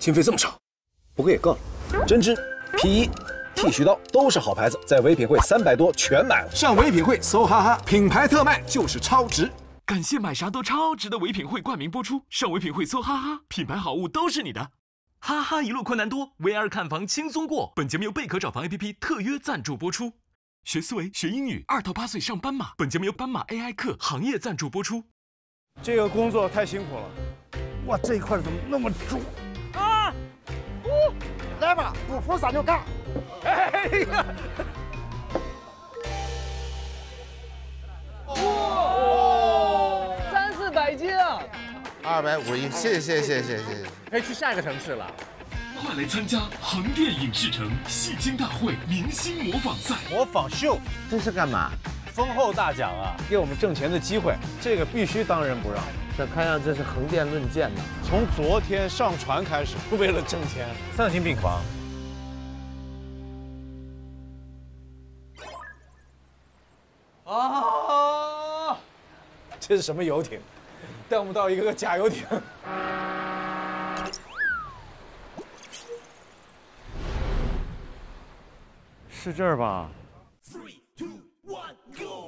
经费这么少，不过也够了。针织、皮衣、剃须刀都是好牌子，在唯品会300多全买了。 上唯品会搜哈哈，品牌特卖就是超值。 感谢买啥都超值的唯品会冠名播出。上唯品会搜哈哈，品牌好物都是你的。哈哈一路困难多 ，VR 看房轻松过。本节目由贝壳找房 APP 特约赞助播出。学思维，学英语，2到8岁上斑马。本节目由斑马 AI 课行业赞助播出。 这个工作太辛苦了。哇，这一块怎么那么重啊？ 来吧，不服咱就干。 哎呀！ 哇，300-400斤啊 ！251，谢谢。 可以去下一个城市了。 快来参加横店影视城戏精大会明星模仿赛！ 模仿秀， 这是干嘛？ 丰厚大奖啊，给我们挣钱的机会，这个必须当仁不让。 这看样这是横店论剑呢。 从昨天上船开始，为了挣钱，丧心病狂。啊！这是什么游艇？带我们到一个假游艇。是这儿吧？3、2、1 ，Go！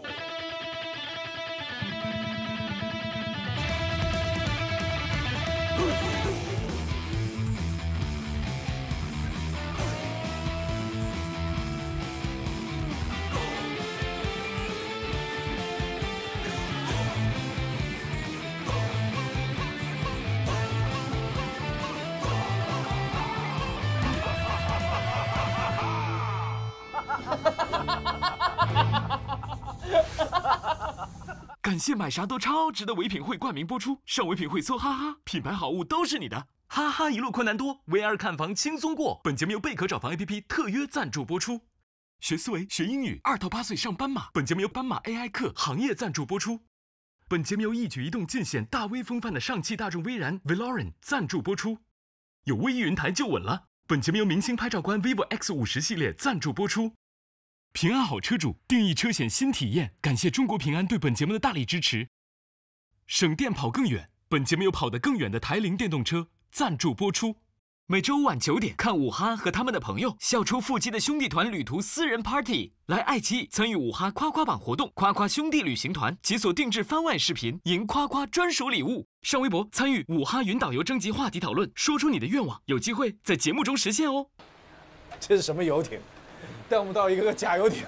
感谢买啥都超值的唯品会冠名播出。上唯品会搜哈哈，品牌好物都是你的。哈哈一路困难多 ，VR 看房轻松过。本节目由贝壳找房 APP 特约赞助播出。学思维，学英语，2到8岁上斑马。本节目由斑马 AI 课行业赞助播出。本节目由一举一动尽显大 V 风范的上汽大众威然 Veloren 赞助播出。有威仪云台就稳了。本节目由明星拍照官 vivo X50系列赞助播出。平安好车主定义车险新体验，感谢中国平安对本节目的大力支持。省电跑更远，本节目有跑得更远的台铃电动车赞助播出。每周五晚9点，看武哈和他们的朋友笑出腹肌的兄弟团旅途私人 party， 来爱奇艺参与武哈夸夸榜活动，夸夸兄弟旅行团解锁定制番外视频，赢夸夸专属礼物。上微博参与武哈云导游征集话题讨论，说出你的愿望，有机会在节目中实现哦。 这是什么游艇？带我们到一个假游艇。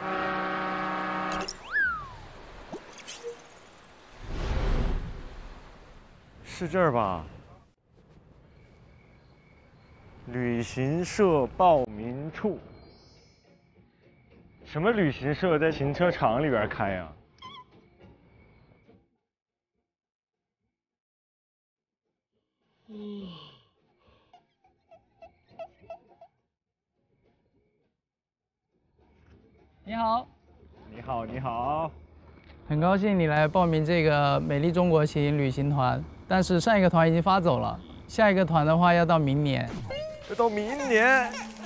是这儿吧？旅行社报名处。什么旅行社在停车场里边开呀？ 你好， 你好， 很高兴你来报名这个美丽中国行旅行团，但是上一个团已经发走了，下一个团的话要到明年。 要到明年？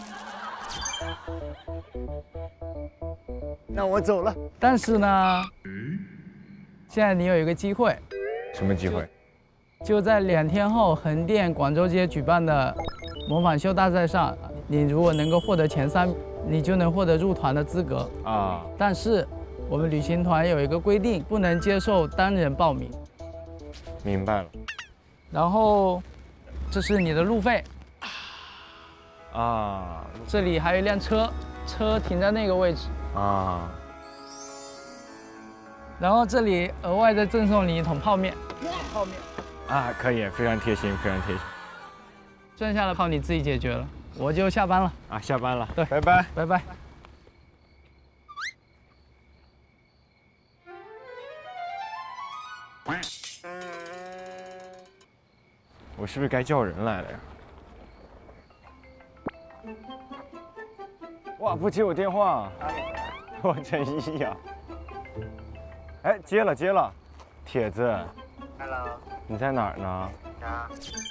那我走了。 但是呢，现在你有一个机会。 什么机会？ 就在2天后横店广州街举办的模仿秀大赛上，你如果能够获得前3，你就能获得入团的资格啊。但是我们旅行团有一个规定，不能接受单人报名。 明白了。 然后，这是你的路费。 啊。 这里还有一辆车，车停在那个位置。啊。然后这里额外再赠送你一桶泡面。泡面。 啊，可以，非常贴心，非常贴心。 剩下的靠你自己解决了，我就下班了。 啊，下班了。 对， 拜拜， 拜拜。 我是不是该叫人来了呀？哇，不接我电话，我真一呀！哎，接了，铁子。Hello。你在哪儿呢？家。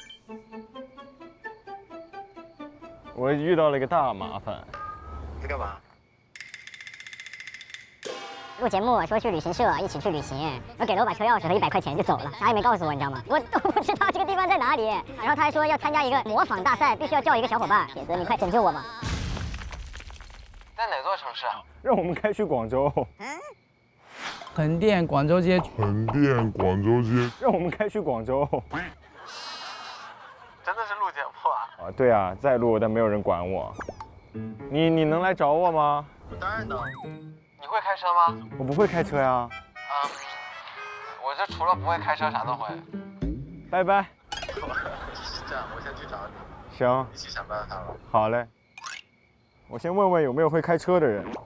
我遇到了一个大麻烦。 在干嘛？ 录节目说去旅行社一起去旅行，我给了我把车钥匙和100块钱就走了，啥也没告诉我，你知道吗？我都不知道这个地方在哪里。然后他还说要参加一个模仿大赛，必须要叫一个小伙伴。铁子，你快拯救我吧！ 在哪座城市啊？ 让我们开去广州。 横店广州街。 横店广州街。 让我们开去广州。 真的是录节目啊？ 啊，对啊，在录，但没有人管我。你能来找我吗？ 我当然能。你会开车吗？ 我不会开车呀。 我这除了不会开车啥都会。 拜拜。 这样，我先去找你。 行。 一起想办法了。 好嘞。我先问问有没有会开车的人。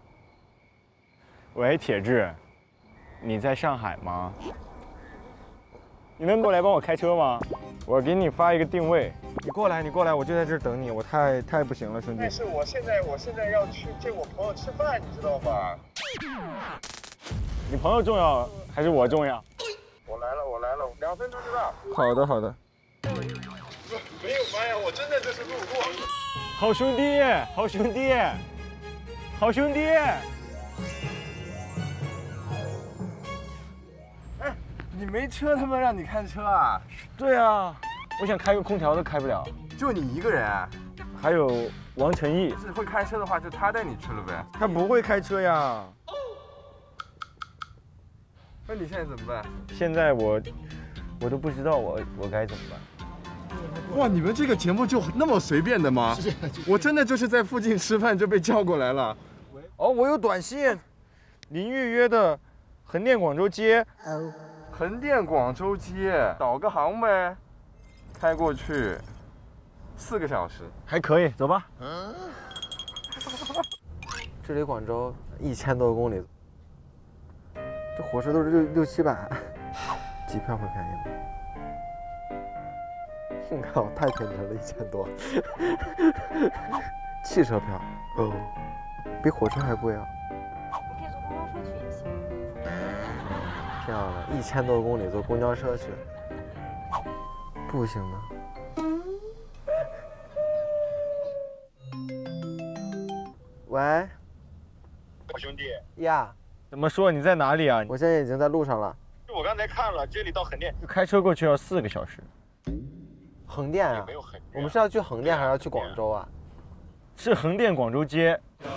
喂，铁志，你在上海吗？你能过来帮我开车吗？我给你发一个定位，你过来，我就在这儿等你，我太不行了，兄弟。 但是我现在要去接我朋友吃饭，你知道吧？ 你朋友重要还是我重要？ 我来了，2分钟就到。 好的。 没有妈呀，我真的就是路过。 好兄弟。 哎，你没车，他们让你看车啊？ 对啊，我想开个空调都开不了。 就你一个人啊？ 还有王成义。 是会开车的话，就他带你去了呗。 他不会开车呀。 那你现在怎么办？ 现在我都不知道我该怎么办。 哇，你们这个节目就那么随便的吗？我真的就是在附近吃饭就被叫过来了。 哦，我有短信，林预约的横店广州街。 横店广州街，导个航呗，开过去4个小时， 还可以，走吧。 这离广州1000多公里，这火车都是600、700，机票会便宜吗？你看我太天真了，1000多。汽车票，比火车还贵啊！ 你可以坐公交车去也行。 漂亮，1000多公里坐公交车去，不行的。喂， 我兄弟呀， 怎么说？你在哪里啊？ 我现在已经在路上了。 我刚才看了，这里到横店， 开车过去要4个小时。 横店啊？我们是要去横店还是要去广州啊？ 是横店广州街。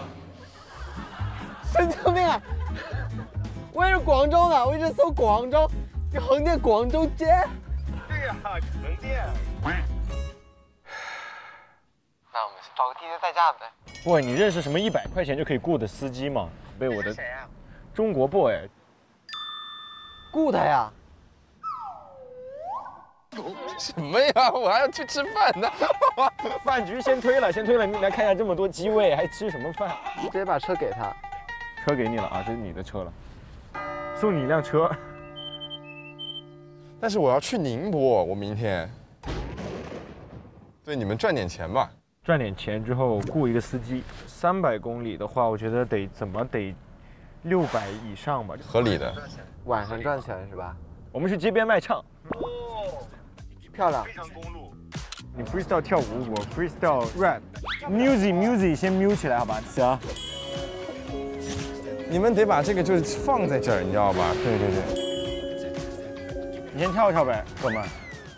神经病！我也是广州的，我一直搜广州，这横店广州街。 对呀，横店。 那我们找个滴滴代驾呗。 喂，你认识什么100块钱就可以雇的司机吗？被我的谁啊？ 中国 boy 雇他呀？ 什么呀？我还要去吃饭呢。 饭局先推了，你来看一下这么多机位，还吃什么饭？ 直接把车给他。 车给你了啊，这是你的车了，送你一辆车。 但是我要去宁波，我明天。对，你们赚点钱吧。 赚点钱之后雇一个司机，300公里的话，我觉得得600以上吧， 合理的。 晚上赚钱是吧？ 我们是街边卖唱。 漂亮。 非常公路。 你 freestyle 跳舞，我 freestyle rap。music 先 mute 起来，好吧？行。 你们得把这个就是放在这儿，你知道吧？ 对。你先跳呗，哥们。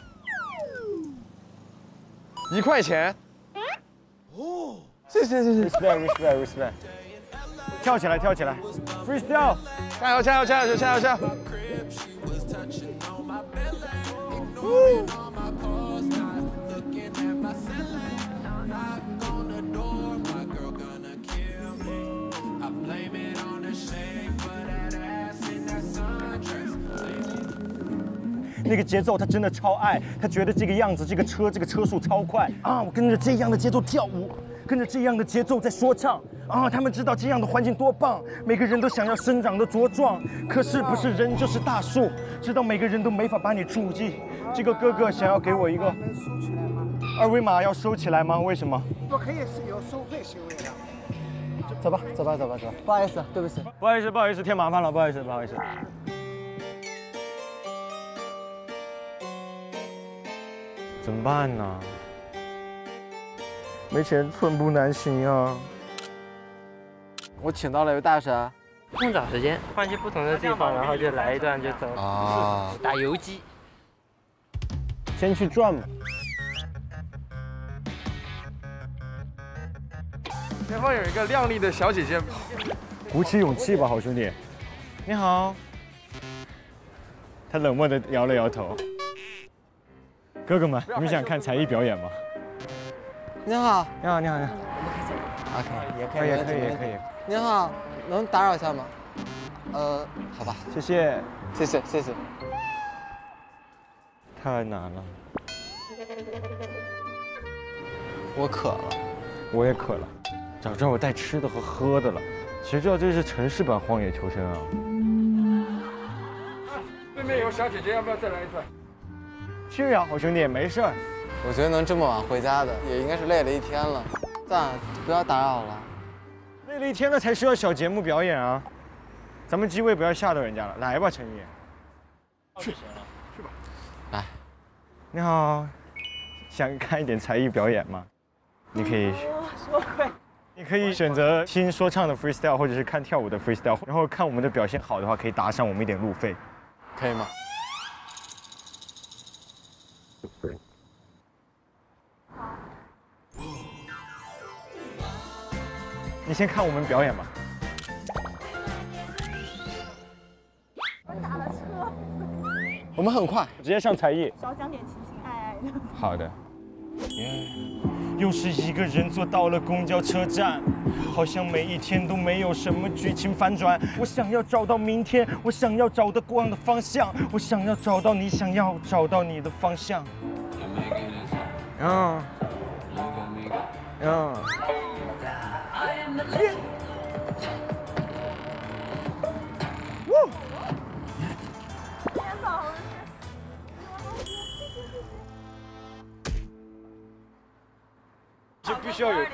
1块钱。哦，谢谢。 respect。跳起来 ，freestyle， 加油！ 那个节奏他真的超爱，他觉得这个样子，这个车速超快啊！我跟着这样的节奏跳舞，跟着这样的节奏在说唱啊！他们知道这样的环境多棒，每个人都想要生长的茁壮，可是不是人就是大树，知道每个人都没法把你注意。这个哥哥想要给我一个二维码，要收起来吗？为什么？ 不可以是有收费行为的。 走吧。不好意思，对不起。 不好意思，添麻烦了，不好意思。怎么办呢？没钱寸步难行啊！ 我请到了一位大神， 空找时间，换去不同的地方，然后就来一段就走。 啊， 打游击。 先去转吧。 前方有一个靓丽的小姐姐， 鼓起勇气吧，好兄弟。你好。他冷漠地摇了摇头。哥哥们，你们想看才艺表演吗？ 你好， 你好，你好，你好。 OK， 也可以。 您好，能打扰一下吗？好吧， 谢谢。太难了。 我渴了。 我也渴了。早知道我带吃的和喝的了，谁知道这是城市版荒野求生啊！ 对面有小姐姐，要不要再来一次？ 去呀，好兄弟，没事儿。 我觉得能这么晚回家的，也应该是累了一天了。算了，不要打扰了。 累了一天了才需要小节目表演啊！咱们机位不要吓到人家了。来吧，陈毅。去吧。 来。 你好，想看一点才艺表演吗？你可以。你可以选择听说唱的 freestyle， 或者是看跳舞的 freestyle， 然后看我们的表现好的话，可以打赏我们一点路费， 可以吗？ 你先看我们表演吧。 我打了车。 我们很快， 直接上才艺。 少讲点情情爱爱的。 好的。又是一个人坐到了公交车站，好像每一天都没有什么剧情反转。我想要找到明天，我想要找到光的方向，我想要找到你想要找到你的方向。就必须要有。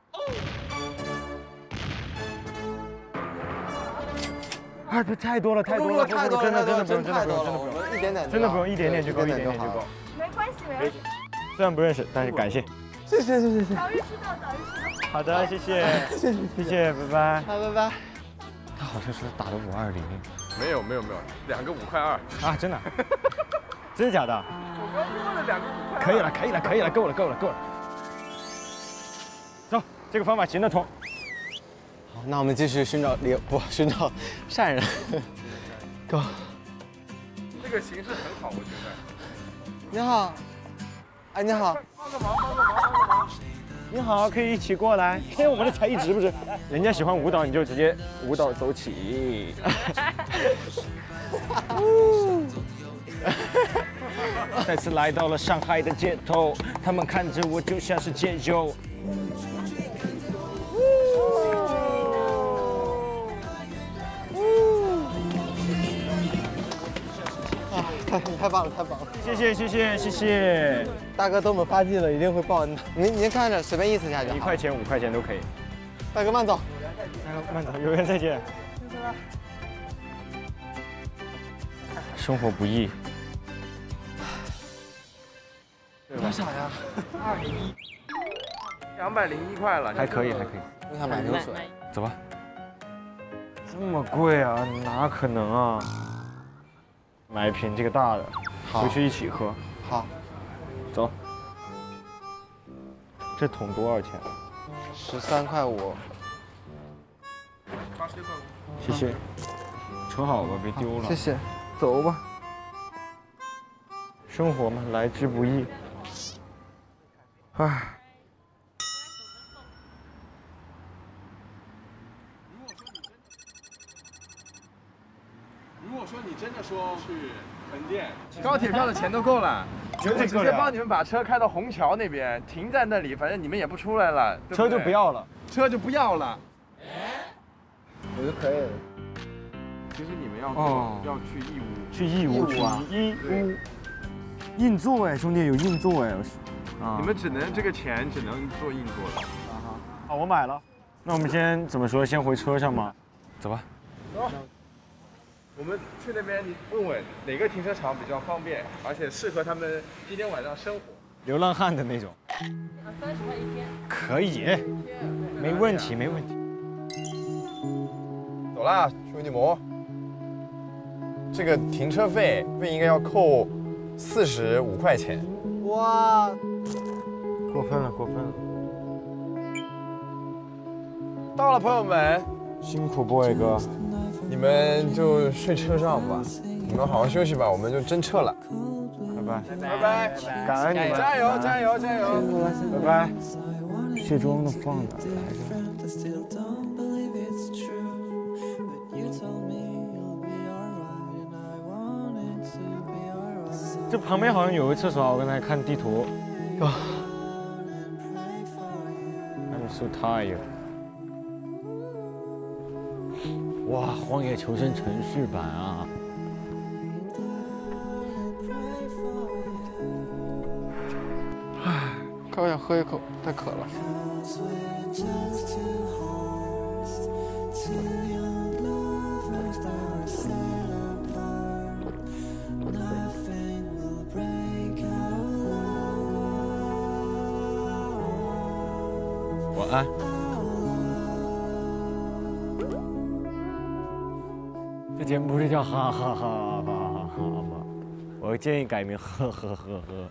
啊，这太多了，太多了，真的不用， 一点点， 真的不用，一点点就够，一点点就够。 没关系，没关系。 虽然不认识，但是感谢。 谢谢。 早日吃到，早日吃到。 好的，谢谢，谢谢，拜拜。 好，拜拜。 他好像是打的520。 没有，两个5块2。 啊，真的？真的假的？ 我刚说了两个5块2。 可以了，够了。走，这个方法行得通。 好，那我们继续寻找善人。Go。 这个形式很好，我觉得。 你好，哎，你好。 帮个忙。 你好，可以一起过来。看我们的才艺值不值？人家喜欢舞蹈，你就直接舞蹈走起。再次来到了上海的街头，他们看着我就像是街友。 太棒了！谢谢。大哥等我们发迹了，一定会报恩的。您看着，随便意思下去。 1块钱、5块钱都可以。 大哥慢走。 有缘再见。生活不易。 多少呀 ？201块了。 还可以。 我想买瓶水。 走吧。这么贵啊？哪可能啊？买一瓶这个大的，回去一起喝。 好， 走。这桶多少钱 ？13.5块。 谢谢。盛好吧，别丢了。 谢谢。走吧。 生活嘛，来之不易。唉。 如果说你真的说去横店，高铁票的钱都够了，我直接帮你们把车开到虹桥那边，停在那里，反正你们也不出来了， 车就不要了， 我就可以了。 其实你们要去义乌， 去义乌啊，义乌，硬座哎，兄弟有硬座哎， 你们这个钱只能坐硬座了。 好，我买了。那我们先怎么说？先回车上吗？走吧。 走。我们去那边，你问问哪个停车场比较方便，而且适合他们今天晚上生活。 流浪汉的那种。 30块1天。 可以，没问题。 走啦，兄兄弟们，这个停车费应该要扣45块钱。 哇，过分了，过分了！ 到了，朋友们， 辛苦 boy 哥， 你们就睡车上吧，你们好好休息吧，我们就真撤了。 拜拜， 拜拜， 感恩你们， 加油，加油，加油！ 拜拜。卸妆的放哪来着？ 这旁边好像有个厕所，我刚才看地图。啊 I'm so tired。哇，《荒野求生》城市版啊！ 唉，刚想喝一口，太渴了。 晚安。这节目不是叫哈哈哈哈哈哈吗？我建议改名呵呵呵呵。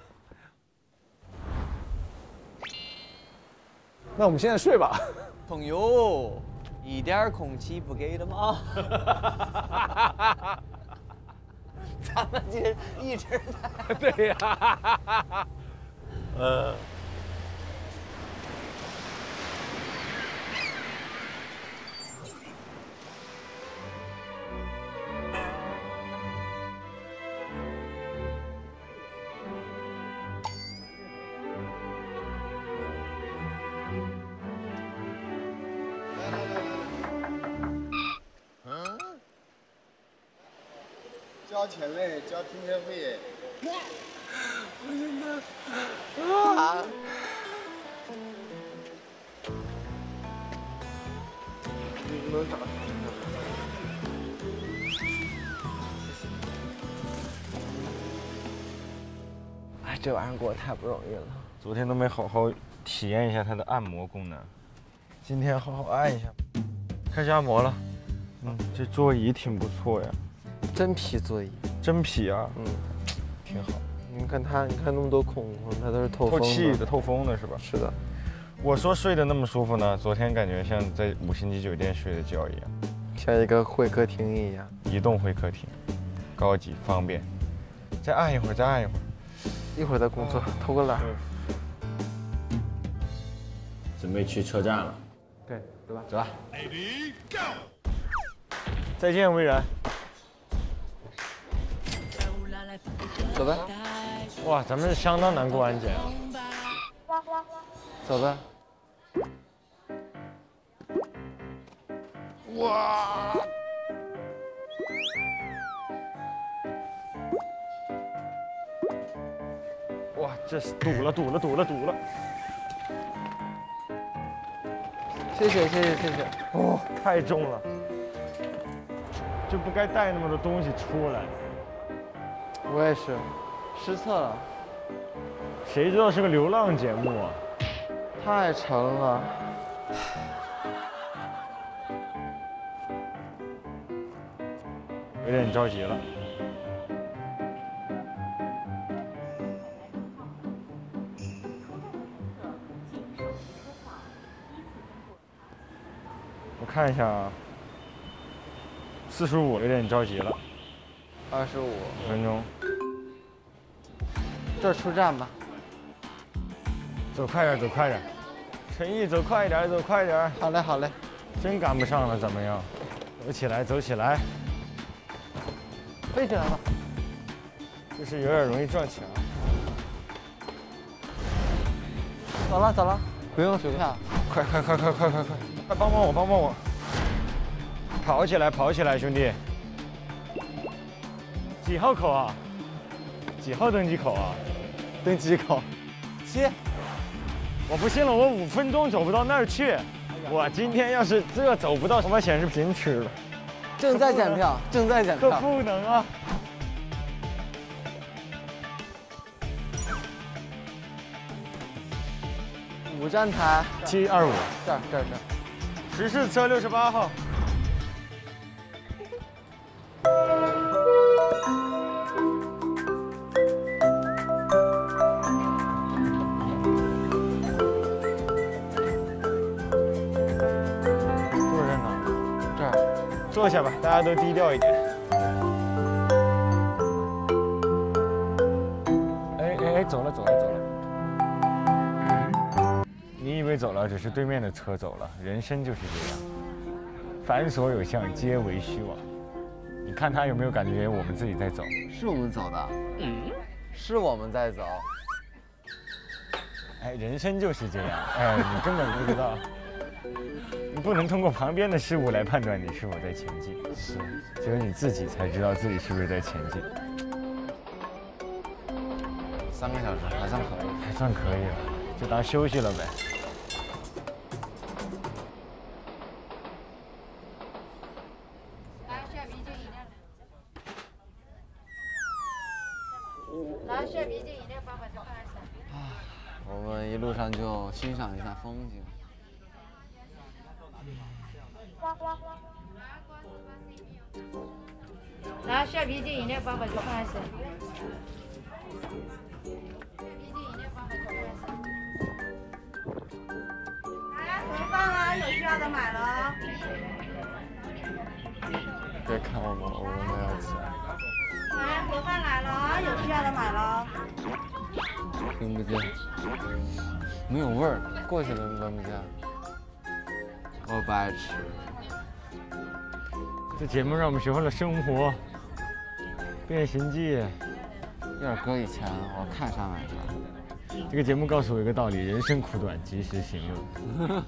那我们现在睡吧。 朋友，一点空气不给的吗？咱们这一直在。 对呀。 交钱嘞，交停车费。 我真的啊！ 你能打？ 哎，这玩意儿过得太不容易了。 昨天都没好好体验一下它的按摩功能，今天好好按一下。开始按摩了。这座椅挺不错呀。 真皮座椅， 真皮啊，挺好。 你看它，你看那么多孔，它都是透气的、透风的，是吧？ 是的。 我说睡得那么舒服呢，昨天感觉像在5星级酒店睡的觉一样， 像一个会客厅一样， 移动会客厅，高级方便。再按一会儿，再按一会儿， 一会儿再工作，偷个懒。 准备去车站了。 对，走吧， 走吧。再见，魏然。 走呗。 哇，咱们相当难过安检啊。 走呗。 哇！哇，这是堵了！ 谢谢。 哦，太重了，就不该带那么多东西出来。 我也是，失策了。 谁知道是个流浪节目啊？ 太沉了。 有点着急了。我看一下啊，45，有点着急了。 25 分钟。 这儿出站吧。 走快点，走快点。陈毅，走快一点，走快一点。 好嘞，好嘞。 真赶不上了，怎么样？走起来，走起来。 飞起来吧。 就是有点容易撞墙。 走了，走了，不用随票。 快，帮帮我！跑起来，兄弟！几号口啊？几号登机口啊？ 登机口。7。 我不信了，我5分钟走不到那儿去。我今天要是这走不到，我把显示屏吃了。 正在检票。 可不能啊！ 5站台。 725。 这儿。 14车68号。 坐下吧，大家都低调一点。哎，走了。你以为走了，只是对面的车走了。人生就是这样，凡所有相，皆为虚妄。你看他有没有感觉我们自己在走？ 是我们走的，是我们在走。 哎，人生就是这样，哎，你根本不知道，你不能通过旁边的事物来判断你是否在前进，是，只有你自己才知道自己是不是在前进。 3个小时还算可以， 还算可以了，就当休息了呗。 我们一路上就欣赏一下风景。 拿小啤酒饮料爸爸就放下手。来，盒饭了，有需要的买了。 别看我们没有钱。 来，盒饭来了，有需要的买了。 听不见，没有味儿，过去了闻不见。我不爱吃。 这节目让我们学会了生活，《变形记》。 要是搁以前，我看啥买啥。 这个节目告诉我一个道理：人生苦短，及时行乐。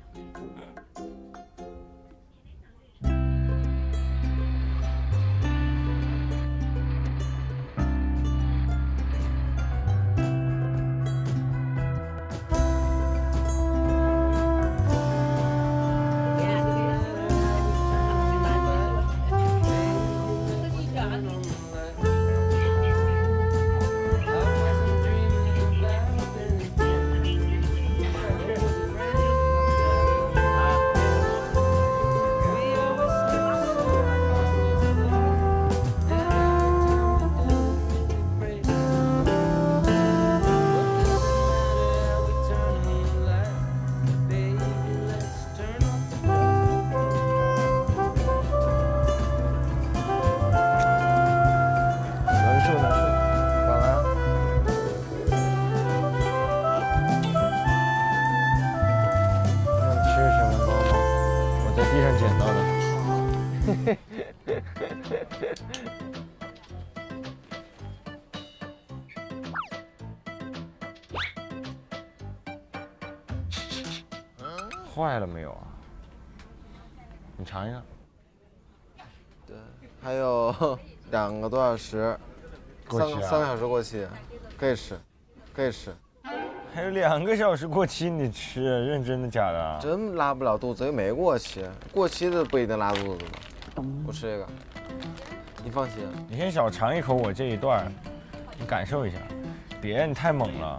坏了没有啊？你尝一下。 对，还有2个多小时，3个小时过期，可以吃，可以吃。 还有2个小时过期，你吃？认真的假的？ 真拉不了肚子，又没过期，过期的不一定拉肚子的。我吃这个，你放心。 你先小尝一口我这一段，你感受一下。别，你太猛了，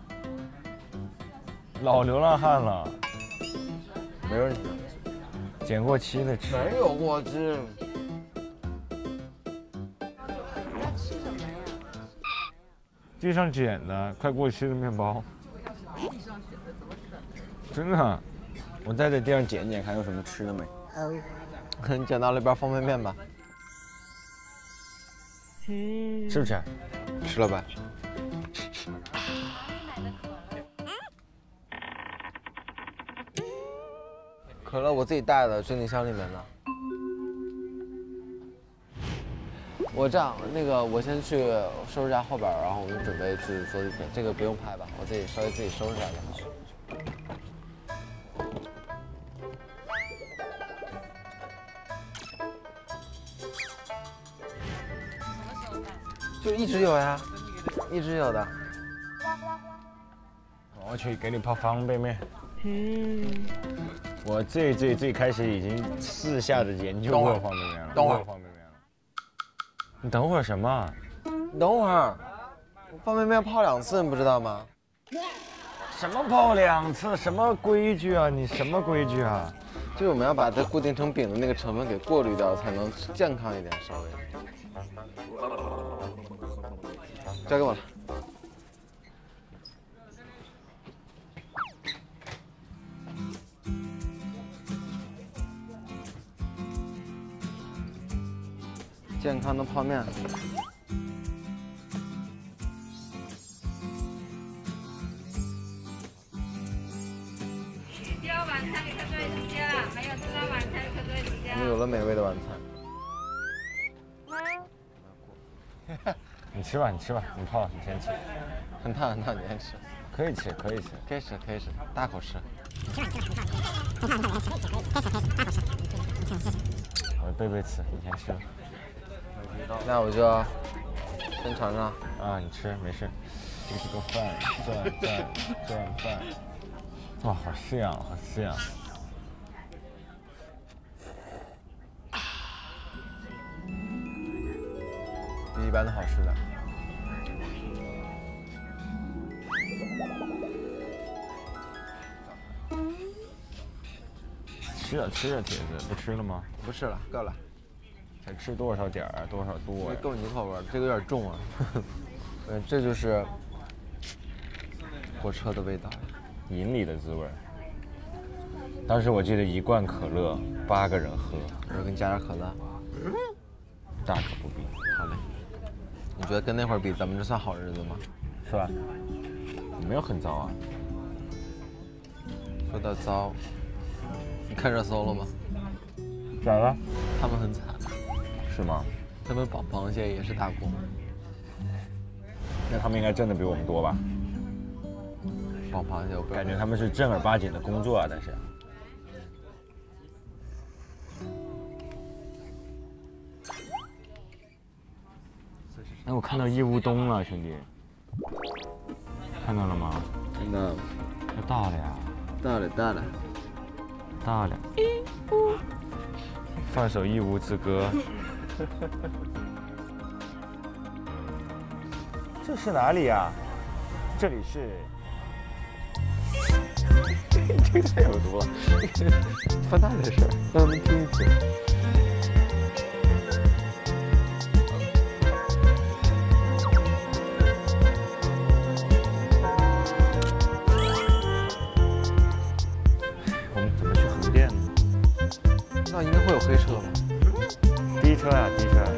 老流浪汉了。 没问题， 捡过期的吃。 没有过期。 地上捡的快过期的面包。真的，我再在地上捡捡，看有什么吃的没。 你捡到了一包方便面吧？ 吃不吃？ 吃了呗。可乐我自己带的，行李箱里面的。我这样，我先去收拾一下后边，然后我们准备去做地铁。这个不用拍吧，我自己稍微自己收拾一下就好了。就一直有呀，一直有的。 我去给你泡方便面。我最开始已经私下的研究过方便面了。 等会儿， 你等会儿什么？ 你等会儿，方便面泡2次，你不知道吗？ 什么泡2次？什么规矩啊？你什么规矩啊？ 就是我们要把它固定成饼的那个成分给过滤掉，才能健康一点，稍微。交给我了。 健康的泡面。 第二晚餐你可注意时间了，没有吃到晚餐可注意时间。 我们有了美味的晚餐。你吃吧，你吃吧，你泡，你先吃。 很烫很烫，你先吃。 可以吃，可以吃， 可以吃，可以吃，大口吃。 我贝贝吃，你先吃。 那我就先尝尝。 啊，你吃没事。这个饭，转饭。哇，好香，好香。 比一般的好吃的。 吃啊吃啊，铁子，不吃了吗？ 不吃了，够了。 才吃多少点儿啊？多少度啊？ 够你口味，这个有点重啊。这就是火车的味道， 饮里的滋味。当时我记得一罐可乐8个人喝， 然后给你加点可乐， 大可不必。 好嘞。你觉得跟那会儿比，咱们这算好日子吗？ 是吧？没有很糟啊。 说到糟，你看热搜了吗？ 咋了？ 他们很惨。 是吗？ 他们绑螃蟹也是打工。 那他们应该挣的比我们多吧？ 绑螃蟹，我感觉他们是正儿八经的工作啊，但是。哎，我看到义乌东了，兄弟，看到了吗？ 看到了。 要到了呀！ 到了，到了， 到了！放首《义乌之歌》。这是哪里呀？这里是。 这个太有毒了，放大点声，让他们听一听。 我们怎么去横店呢？ 那应该会有黑车吧？ 低车呀，低车。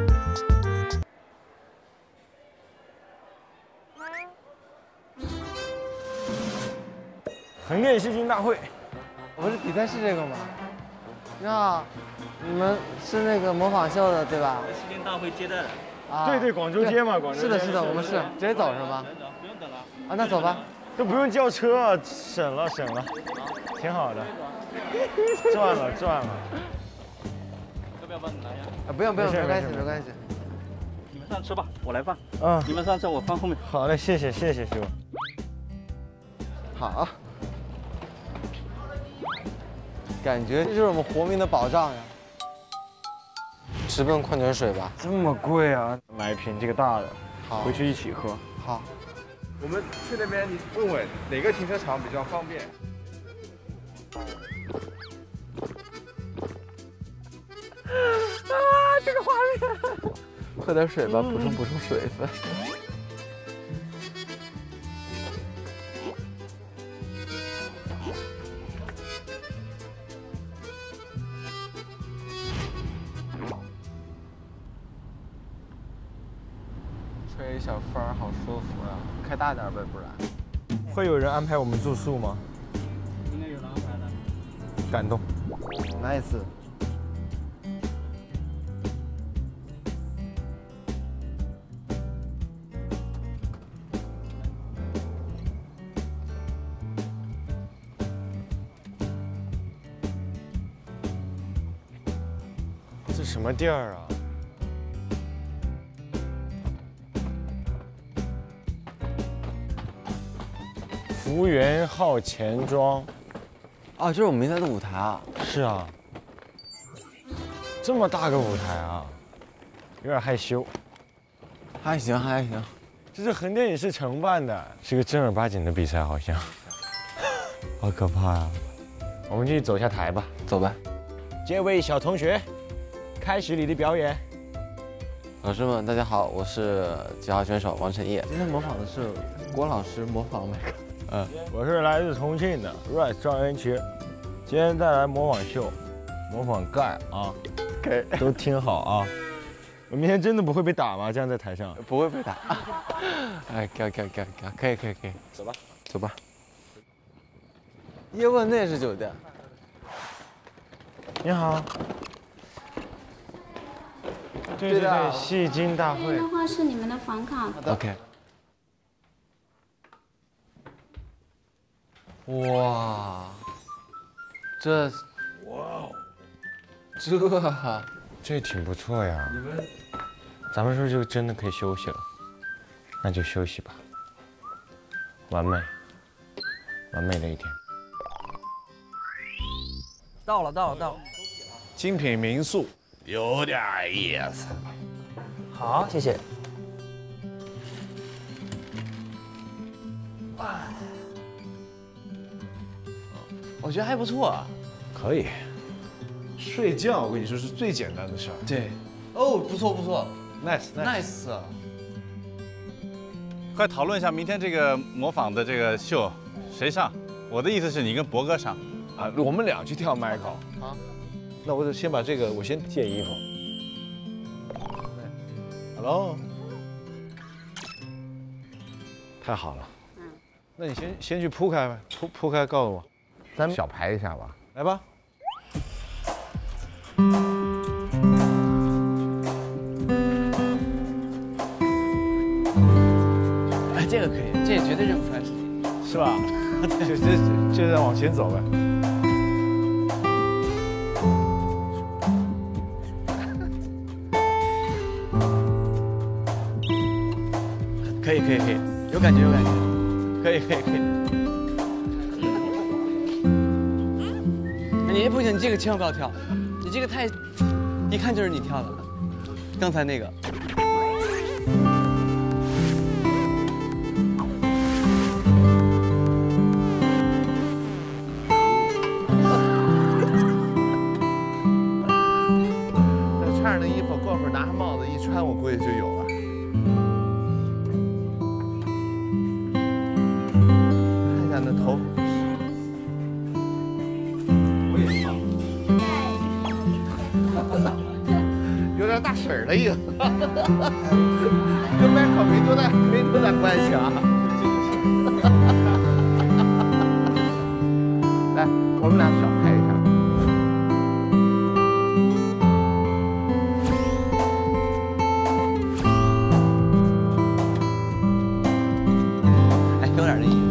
横店戏精大会， 不是比赛是这个吗？你好，你们是那个模仿秀的对吧？ 戏精大会接待的。 啊，对，广州街嘛，广州街。 是的，是的，我们是直接走是吗？ 不用等了。 啊，那走吧。 都不用叫车啊，省了，挺好的。赚了。 要不要帮你拿呀？ 啊，不用，没关系。 你们上车吧，我来放。 嗯， 你们上车，我放后面。 好嘞，谢谢师傅。 好。感觉这就是我们活命的保障呀。直奔矿泉水吧。 这么贵啊！买一瓶这个大的， 好， 回去一起喝。 好。 我们去那边，你问问哪个停车场比较方便。 这个画面。喝点水吧，补充水分。吹小风儿，好舒服啊！开大点呗，不然。 会有人安排我们住宿吗？ 应该有人安排的。 感动。 Nice。 这什么地儿啊？福源号钱庄， 啊，这是我们明天的舞台啊。 是啊，这么大个舞台啊，有点害羞。 还行。 这是横店影视城办的，是个正儿八经的比赛，好像。好可怕啊！我们去走下台吧。 走吧。 这位小同学，开始你的表演。 老师们，大家好，我是9号选手王晨烨。今天模仿的是郭老师模仿那个。 我是来自重庆的 Rise 赵恩奇，今天带来模仿秀，模仿盖啊，都听好啊。 我明天真的不会被打吗？这样在台上不会被打。哎，可以， 走吧， 走吧。叶问那是酒店。 你好。对，戏精大会。 的话是你们的房卡。 OK。哇， 这挺不错呀。咱们是不是就真的可以休息了？那就休息吧。完美的一天。 到了。 精品民宿，有点意思。 好，谢谢。 我觉得还不错啊。 可以。睡觉，我跟你说是最简单的事儿。 对。哦，不错 ，nice。 快讨论一下明天这个模仿的这个秀，谁上？我的意思是你跟博哥上。 啊，我们俩去跳 Michael。 啊。 那我就先把这个，我先借衣服。Hello。太好了。那你先去铺开呗，铺开告诉我。 咱们小排一下吧。 来吧。 哎，这个可以，这也绝对认不出来是你， 是吧？就再往前走呗。 可以，有感觉，可以。你不行，你这个千万不要跳，你这个太，一看就是你跳的，刚才那个。 那穿着那衣服，过会儿拿上帽子一穿，我估计就有了。看一下那头。有点大婶儿了已经，跟Michael没多大关系啊。来，我们俩小拍一下。 哎，有点那意思。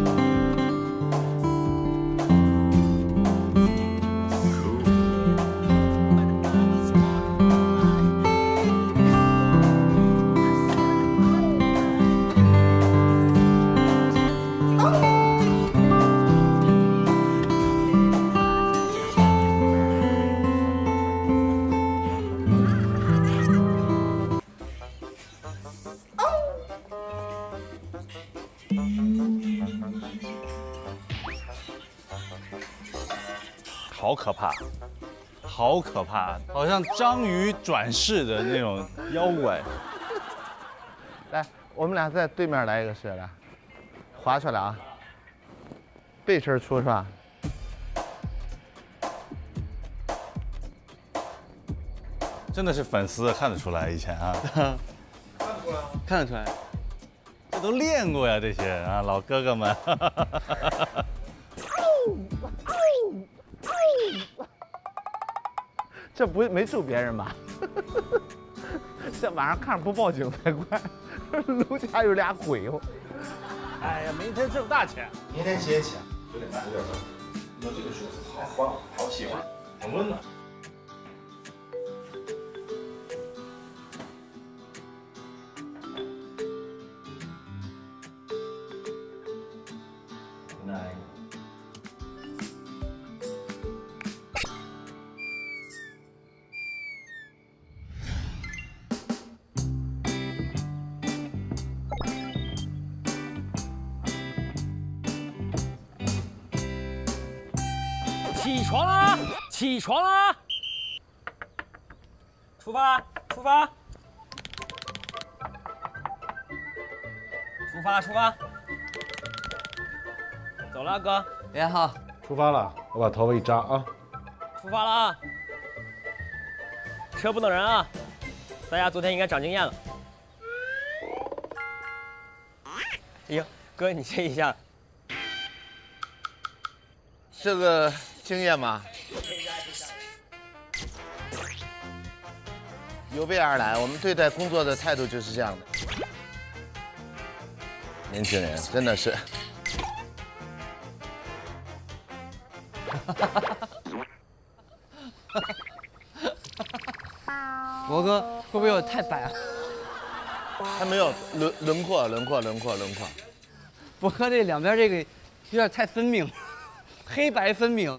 好可怕，好像章鱼转世的那种妖怪。 来，我们俩在对面来一个试来，划出来啊，背身出是吧？ 真的是粉丝看得出来，以前啊， 看得出来， 这都练过呀，这些啊老哥哥们。 这不没揍别人吧？这晚上看着不报警才怪。楼下有俩鬼。 哎呀，明天挣大钱。 明天几点起啊？9点半。9点半。那这个数字好欢，好喜欢，很温暖。 起床啦！起床啦！出发！出发！出发！出发！走了，哥。 哎，好。 出发了，我把头发一扎啊。 出发了啊！车不等人啊！ 大家昨天应该长经验了。哎呀，哥，你这一下是个经验吗？有备而来，我们对待工作的态度就是这样的。年轻人真的是。 博哥会不会有太白了？ 还没有轮廓。 博哥这两边这个有点太分明，黑白分明，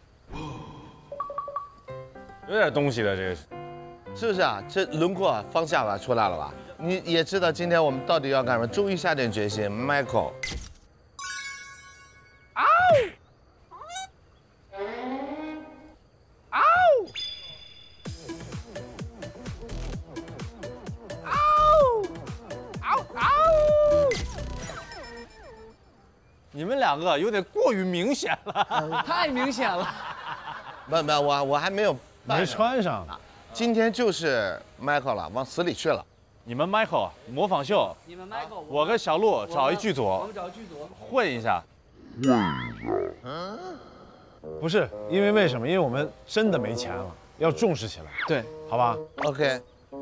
有点东西的这个是不是啊？这轮廓方向吧出来了吧？你也知道今天我们到底要干什么，终于下定决心 ，Michael。 你们两个有点过于明显了， 太明显了。 不，我还没有没穿上。 今天就是 Michael 了，往死里去了。 你们 Michael 模仿秀， 你们 Michael， 我跟小鹿找一剧组， 我们找剧组混一下。 不是，因为为什么？因为我们真的没钱了，要重视起来。 对， 好吧 ？OK。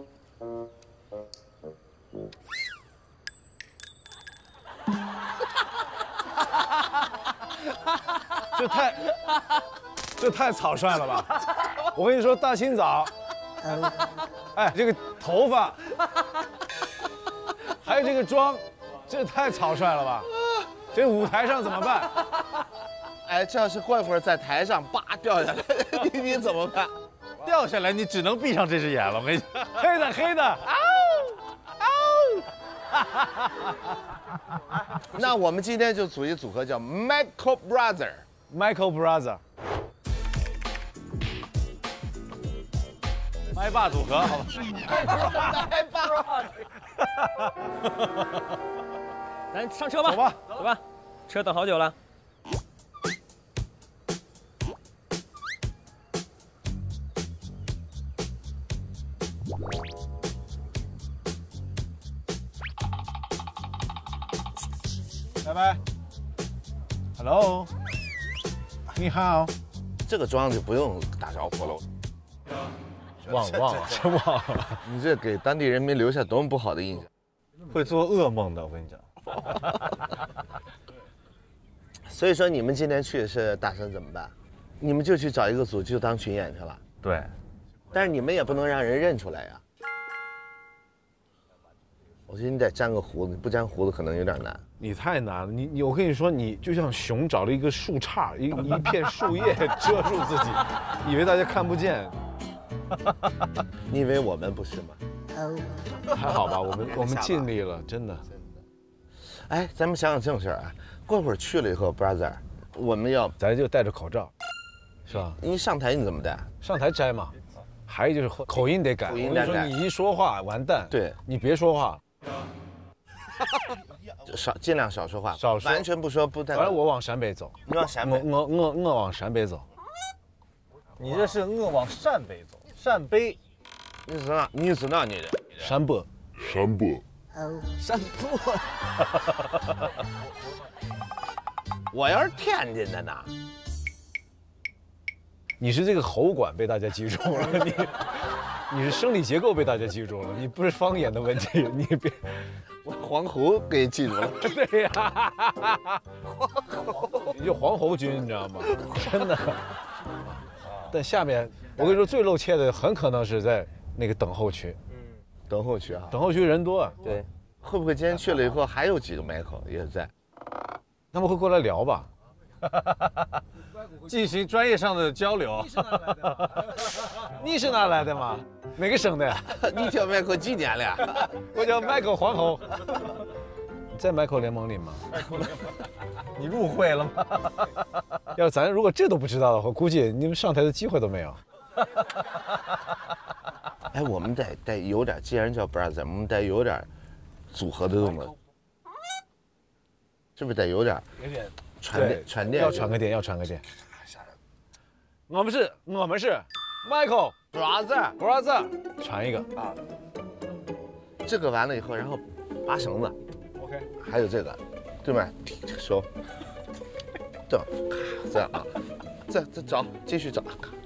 这太草率了吧！我跟你说，大清早，哎，这个头发，还有这个妆，这太草率了吧！这舞台上怎么办？ 哎，这要是过一会儿在台上叭掉下来，你怎么办？ 掉下来你只能闭上这只眼了。我跟你讲， 黑的， 那我们今天就组一组合叫 Michael Brother。Michael Brother。 麦霸组合，好吧？ 麦霸。 咱上车吧，走吧，车等好久了。 拜拜。Hello， 你好。 这个妆就不用打招呼了。 忘了，真忘了。 你这给当地人民留下多么不好的印象， 会做噩梦的。我跟你讲。 所以说你们今天去是打算怎么办？你们就去找一个组就当群演去了。 对。 但是你们也不能让人认出来呀。我觉得你得粘个胡子，你不粘胡子可能有点难。 你太难了，我跟你说，你就像熊找了一个树杈，一片树叶遮住自己，以为大家看不见。 你以为我们不是吗？ 还好吧，我们尽力了，真的。 哎，咱们想想正事儿啊，过会儿去了以后 ，brother， 我们要咱就戴着口罩，是吧？ 你上台你怎么戴？ 上台摘嘛。还有就是口音得改。 口音得改。 你一说话完蛋。 对， 你别说话。 尽量少说话， 少说， 完全不说不代表。 反正我往陕北走， 你往陕北， 我往陕北走。 你这是我往陕北走，陕北， 你是哪？你是哪里人？ 陕北。 陕北。 陕北。 我要是天津的呢？ 你是这个喉管被大家记住了，你是生理结构被大家记住了，你不是方言的问题，你别。 我黄喉给记住了。 对呀，你就黄喉军，你知道吗？真的。但下面我跟你说，最露怯的很可能是在那个等候区。 等候区啊。 等候区人多啊。 对。会不会今天去了以后还有几个Michael也在？ 他们会过来聊吧？ 进行专业上的交流。 你是哪来的嘛？哪个省的呀？ 你叫Michael几年了？ 我叫Michael黄喉。你在Michael联盟里吗？ 你入会了吗？ 要咱如果这都不知道的话，估计你们上台的机会都没有。 哎，我们得有点，既然叫 brother， 我们得有点组合的动作，是不是得有点？ 有点。 传电要传个电。我们是Michael brother，传一个啊。 这个完了以后，然后拔绳子。 OK。 还有这个，对吧？手，这样，这样啊，再找，继续找。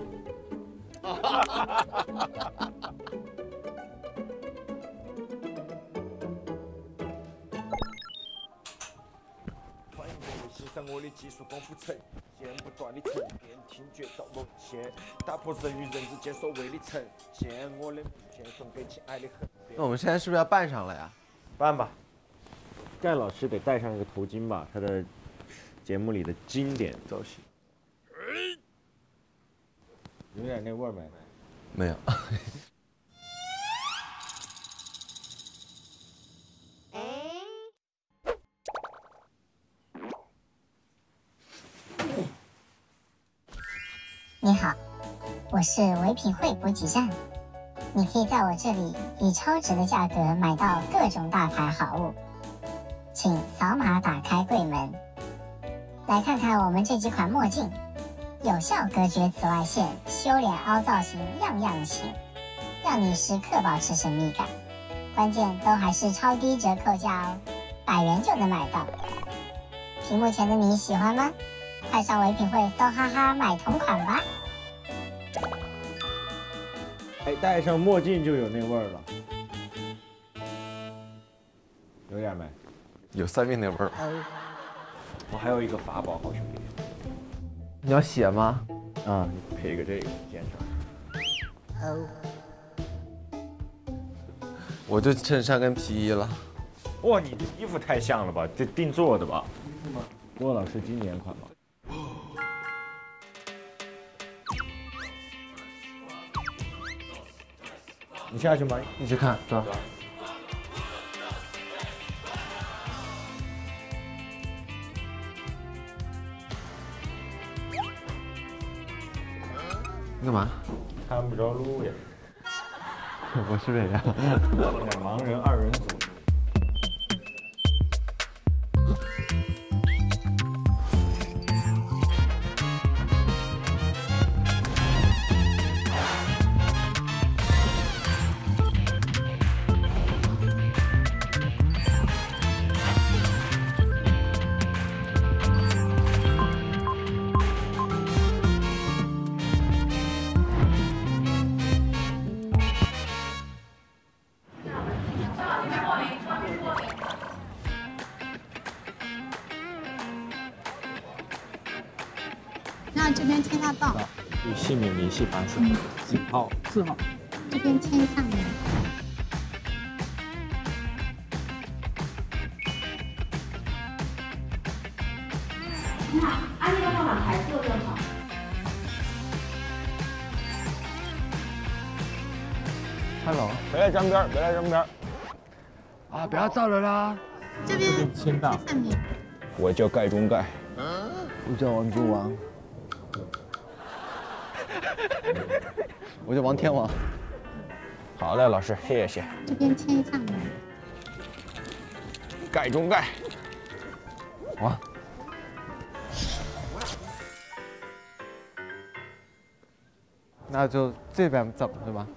欣赏我的技术丰富呈现，不断的沉淀，听觉到沦陷，打破人与人之间所谓的成见。我的目前送给亲爱的很。 那我们现在是不是要扮上了呀？ 扮吧。盖老师得戴上一个头巾吧，他的节目里的经典造型。有点那味儿没？ 没有。 你好，我是唯品会补给站，你可以在我这里以超值的价格买到各种大牌好物，请扫码打开柜门，来看看我们这几款墨镜，有效隔绝紫外线，修脸凹造型样样行，让你时刻保持神秘感，关键都还是超低折扣价哦，100元就能买到。屏幕前的你喜欢吗？快上唯品会搜哈哈买同款吧！ 哎，戴上墨镜就有那味儿了，有点没？ 有三面那味儿。 我还有一个法宝，好兄弟。 你要写吗？ 啊，你配个这个肩上。 我就衬衫跟皮衣了。 哇，你这衣服太像了吧？这定做的吧？是吗？郭老师经典款吧？你下去吗？ 你去看，走。你干嘛？ 看不着路呀。 我是这样。 盲人2人组。 那这边签下到。 以姓名联系方式。几号 ？4号。这边签上了。 你好，安利的号码牌坐就好。 Hello， 别来沾边，别来沾边。 啊，不要造人啦！ 这边签到。 下面。 我叫盖中盖。 我叫王中王。我叫王天王。 好的，老师，谢谢。 这边签上了。 盖中盖。 好。那就这边走是吧？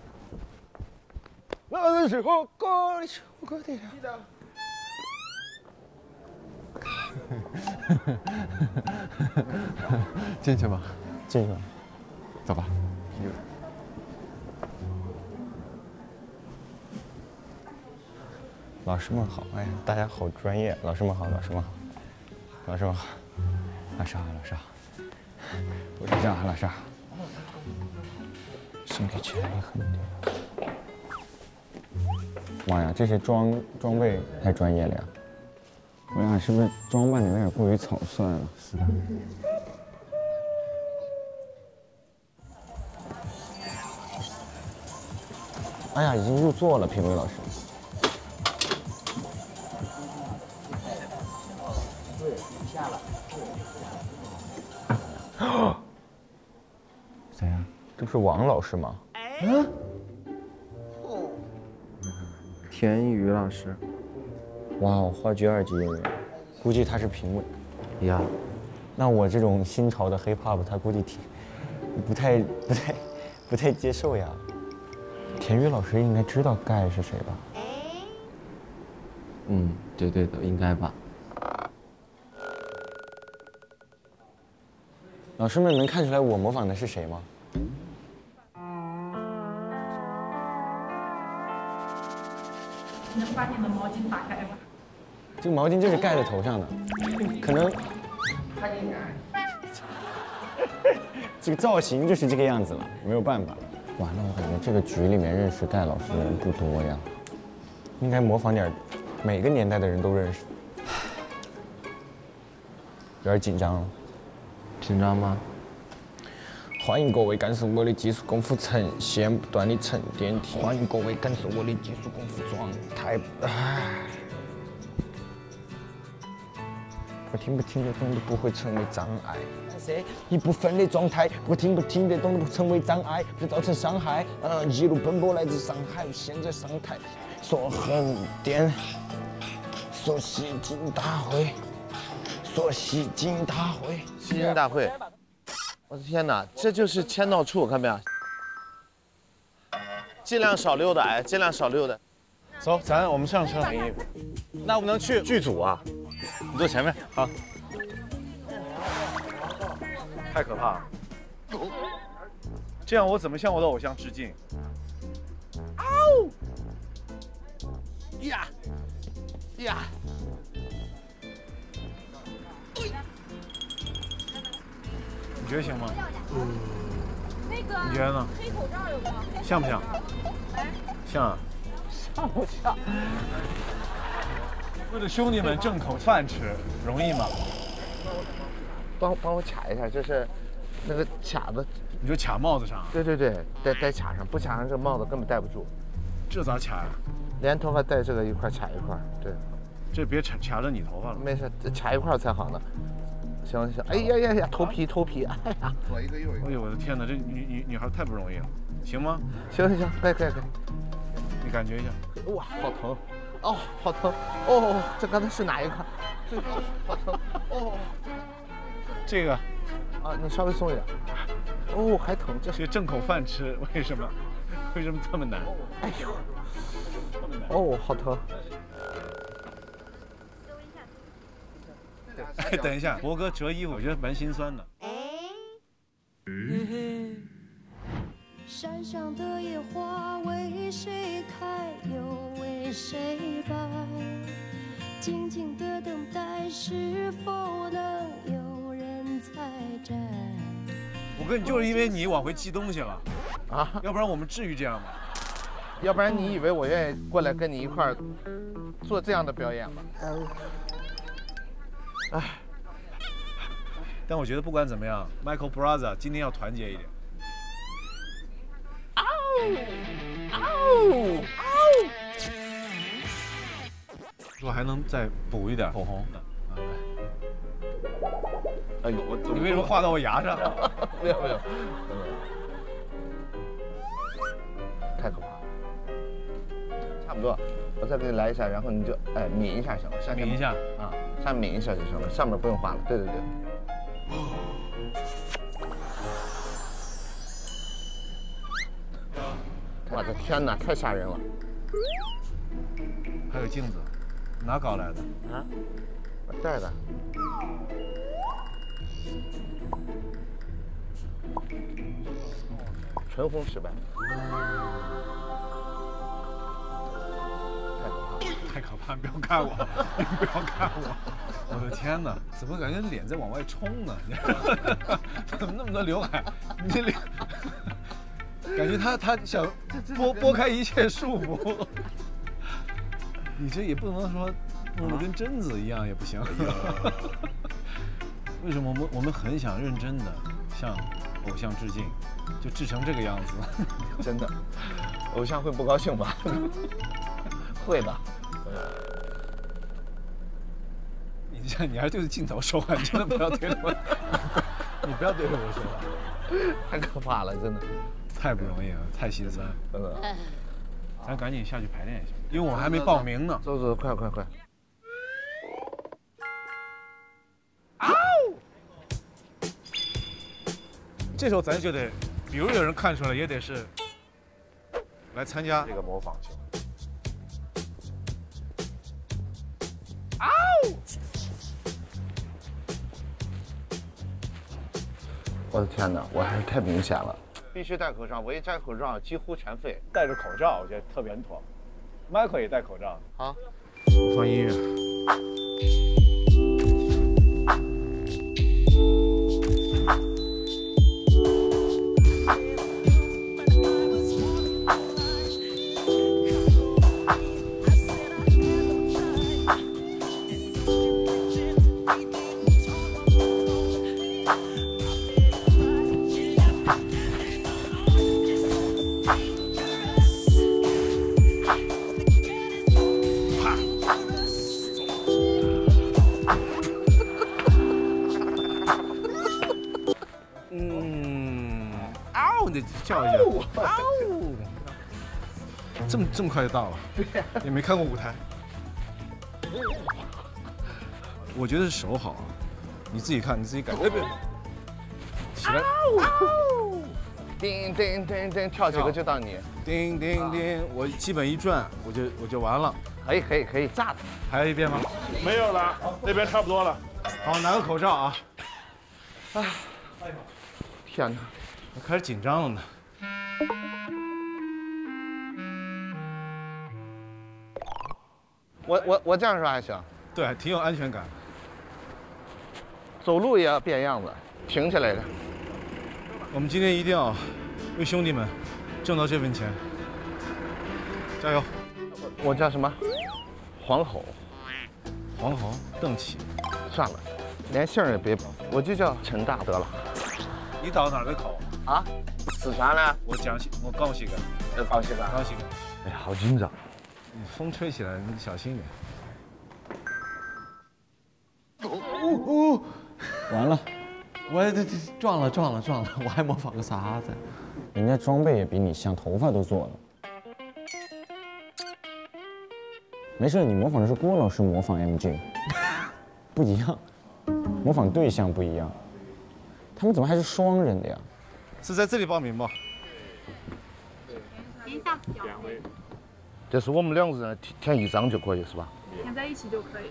那时候过的过的。进去吧， 进去吧， 走吧。 老师们好，哎呀，大家好专业。老师们好，老师们好，老师们好，老师好，老师好，我是这样，老师好。送给亲爱的很多。妈呀，这些装备太专业了呀！我想是不是装扮的有点过于草率了？是的。哎呀，已经入座了，评委老师。 下了。 谁呀？这不是王老师吗？ 嗯。田宇老师。 哇，话剧2级演员，估计他是评委。 呀， 那我这种新潮的 hip hop， 他估计不太接受呀。田宇老师应该知道盖是谁吧？ 绝对的，应该吧。 老师们能看出来我模仿的是谁吗？ 你能把你的毛巾打开吗？ 这个毛巾就是盖在头上的，可能这个造型就是这个样子了，没有办法。完了，我感觉这个局里面认识盖老师的人不多呀，应该模仿点每个年代的人都认识。有点紧张了。 紧张吗？ 欢迎各位感受我的技术功夫呈现，不断的沉淀体。欢迎各位感受我的技术功夫状态。不听得懂的不会成为障碍。一部分的状态，不听得懂的不成为障碍，不造成伤害。一路奔波来自上海，现在上台说横店，说西京大会，说西京大会， 西京大会。我的天哪，这就是签到处，看没有？尽量少溜达，哎，尽量少溜达。 走，我们上车。 那我们能去剧组啊？你坐前面，好。 太可怕了，这样我怎么向我的偶像致敬？ 嗷！呀呀！ 你觉得行吗？ 那个， 你觉得呢？ 黑口罩有吗？ 像不像？像啊。 像不像？ 为了兄弟们挣口饭吃，容易吗？ 帮我卡一下，就是那个卡子， 你说卡帽子上？ 对，得卡上，不卡上这帽子根本戴不住。 这咋卡呀？ 连头发带这个一块卡一块，对。 这别卡着你头发了。 没事，卡一块才好呢。行，哎呀，头皮，哎呀， 左一个右一个。 哎呦我的天哪，这女孩太不容易了，行吗？ 行，可以。 你感觉一下。 哇，好疼。哦，好疼。哦，这刚才是哪一块？最后好疼。哦。 这个， 啊，你稍微松一点。哦，还疼，这是挣口饭吃，为什么这么难？ 哎呦，哦，好疼。 哎，等一下，博哥折衣服，我觉得蛮心酸的。 山上的野花为谁开，又为谁败？静静的等待，是否能有人采摘？ 我跟你就是因为你往回寄东西了啊，要不然我们至于这样吗？ 要不然你以为我愿意过来跟你一块儿做这样的表演吗？ 哎，但我觉得不管怎么样 ，Michael Brother 今天要团结一点。说还能再补一点口红。 哎呦， 你为什么画到我牙上？ 没有，太可怕了。差不多，我再给你来一下，然后你就抿一下行了， 抿一下啊，上面抿一下就行了，上面不用画了。对。我的天哪，太吓人了！ 还有镜子，哪搞来的？ 啊，我带的。唇红齿白。 太可怕！不要看我，你不要看我！我的天哪，怎么感觉脸在往外冲呢？怎么那么多刘海？你这脸，感觉他想拨开一切束缚。你这也不能说弄得跟贞子一样也不行。为什么我们很想认真的向偶像致敬，就致成这个样子？ 真的，偶像会不高兴吧？会的。 你还对着镜头说话，你真的不要对着我，你不要对着我说话， 太可怕了，真的， 太不容易了，太心酸， 真的。 咱赶紧下去排练一下，因为我们还没报名呢。 走，快！ 这时候咱就得，比如有人看出来，也得是来参加这个模仿去。 我的天哪，我还是太明显了，必须戴口罩。我一摘口罩，几乎全废。 戴着口罩，我觉得特别妥。Michael 也戴口罩。 好， 放音乐。叫一下，这么快就到了，也没看过舞台。我觉得是手好，你自己看，你自己改。别，起来。 叮叮叮叮，跳几个就到你。 叮叮叮，我基本一转，我就完了。 可以，炸他。 还有一遍吗？ 没有了，那边差不多了。 好，拿个口罩啊。 天哪， 我开始紧张了呢。 我这样说还行， 对，挺有安全感。 走路也要变样子，挺起来的。 我们今天一定要为兄弟们挣到这份钱，加油！ 我叫什么？黄猴。 黄猴，邓启。 算了，连姓也别报，我就叫陈大得了。 你倒哪儿的口啊？四川呢？ 我江西，我广西的。 广西的。 广西的。 哎呀，好紧张。 你风吹起来，你小心点。 完了，我这撞了，我还模仿个啥子？人家装备也比你像，头发都做了。没事，你模仿的是郭老师模仿 MJ， 不一样，模仿对象不一样。他们怎么还是双人的呀？ 是在这里报名吗？ 填一下表。 这是我们两个人填一张就可以是吧？ 填在一起就可以。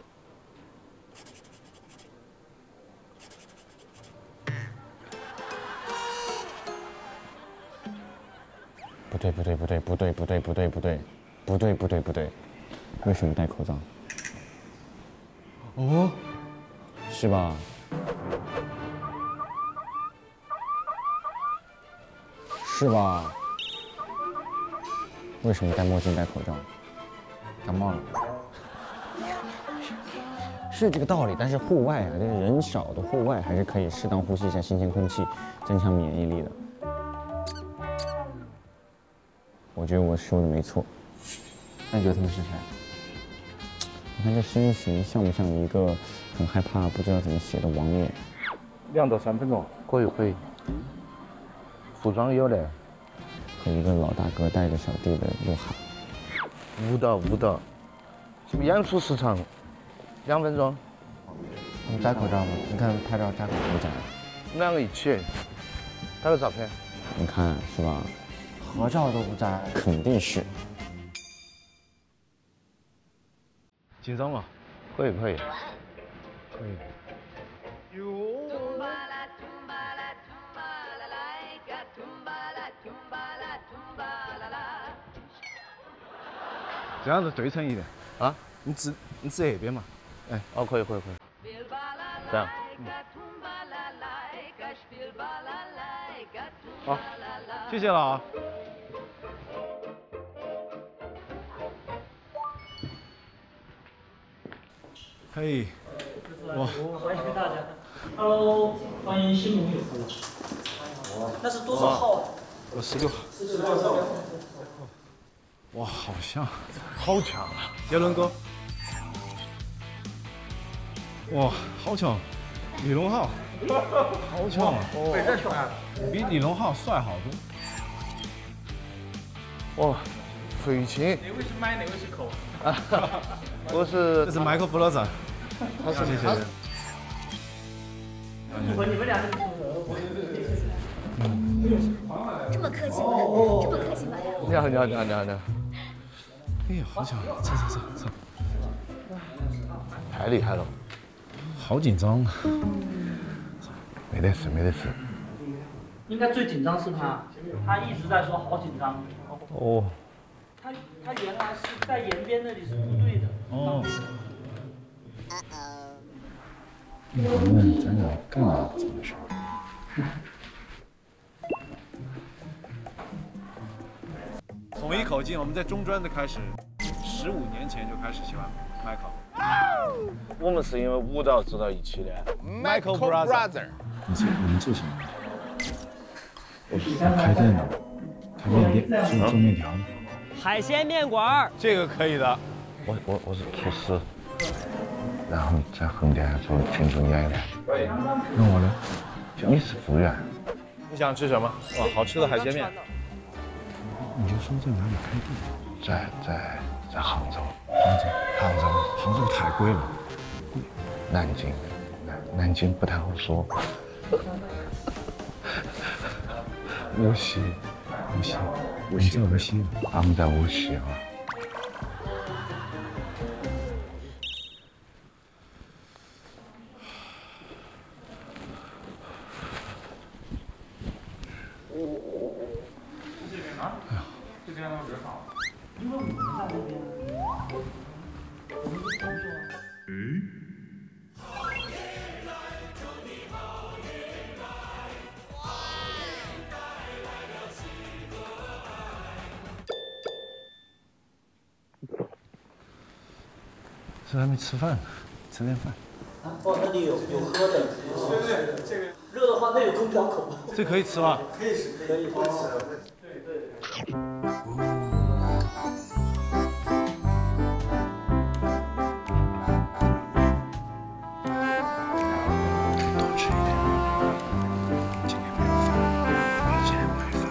不对，为什么戴口罩？哦，是吧？是吧？为什么戴墨镜戴口罩？感冒了。是这个道理，但是户外啊，这个人少的户外还是可以适当呼吸一下新鲜空气，增强免疫力的。我觉得我说的没错。那你觉得他们是谁？你看这身形像不像一个很害怕不知道怎么写的王脸 ？2到3分钟，可以。服装有的。 和一个老大哥带着小弟的鹿晗。 舞蹈，是不是演出时长2分钟？ 我们摘口罩吗？你看拍照摘口罩不摘？ 我们2个一起拍个照片。 你看是吧？合照都不摘，肯定是。 紧张吗？ 可以。 这样子对称一点啊！ 你指这边嘛？哎， 哦，可以。这样。 好，谢谢了啊。嘿，哇！ 欢迎大家。Hello， 欢迎新朋友。那是多少号啊？ 我16号。哇，好像，好强啊！杰伦哥。哇，好强！李荣浩，好强啊！ 北这强啊！ 比李荣浩帅好多。哇，费劲。 哪位是麦，哪位是口？ 我是。 这是迈克·布劳赞。谢谢。 祝贺你们俩这个组合。 这么客气吗？ 你好。 哎呀，好强！走。 太厉害了。 好紧张啊！ 没得事。 应该最紧张是他，他一直在说好紧张。 哦。 他原来是在延边那里是部队的。哦。 你们在哪干嘛？怎么说？ 统一口径，我们在中专的开始，15年前就开始喜欢 Michael。 我们是因为舞蹈走到一起的。 Michael Brother。 我们做什么？我是开店的，开面店，做面条的。 海鲜面馆， 这个可以的。 我是厨师，然后在横店做青春演员。 那我呢？ 你是服务员。 你想吃什么？哇，好吃的海鲜面。 你就说在哪里开店？在杭州。 杭州太贵了。 南京不太好说。无锡， 无锡， 俺们在无锡啊。 这边吗？这边吗？人好。因为我们在那边，我们是同学。 这还没吃饭呢，吃点饭。 哦，那里有喝的，对，这个热的话，那有空调口。 这可以吃吗？ 可以吃，可以吃。对。 多吃一点。今天没有饭，明天买饭。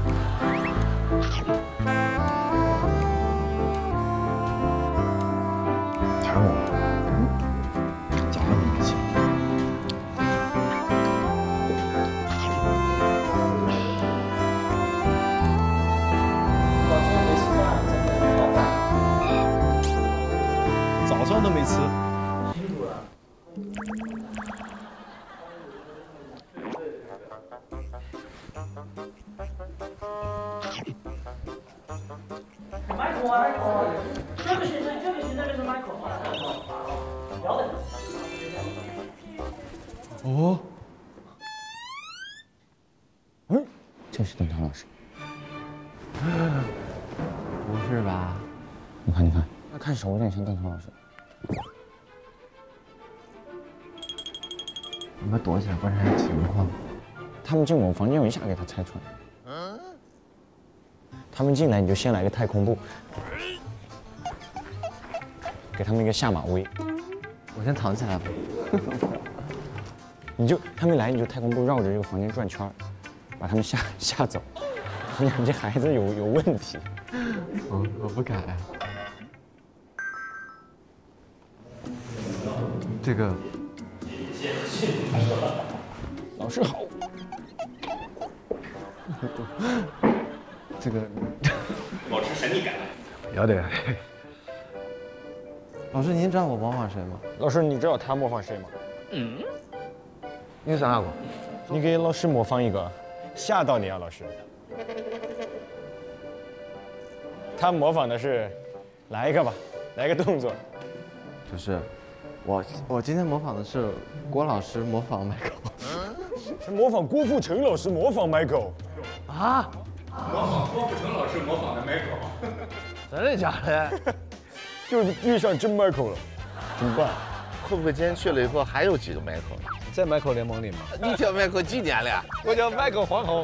谈我。假的你钱。 早上都没吃。 辛苦了。Michael， 这个先生，那边是 Michael。聊的。 哦。这是邓超老师。 不是吧？ 你看，那看手有点像邓超老师。 你们躲起来观察情况。 他们进我们房间，我一下给他拆穿。他们进来，你就先来个太空步，给他们一个下马威。 我先藏起来吧。 他们来，你就太空步绕着这个房间转圈，把他们吓走。你这孩子有问题。 我不敢。这个。 老师好。 这个。 保持神秘感。 要得。 老师，您知道我模仿谁吗？ 老师，你知道他模仿谁吗？ 你想哪个？ 你给老师模仿一个，吓到你啊，老师。他模仿的是，来一个吧，来个动作。 就是，我今天模仿的是郭老师模仿 Michael。 是模仿郭富城老师模仿 Michael。 啊？ 模仿郭富城老师模仿的 Michael。 真的假的？ 就是遇上真 Michael 了，怎么办？ 会不会今天去了以后还有几个 Michael？ 在 Michael 联盟里吗？ 你叫 Michael 几年了？ 我叫 Michael 皇后。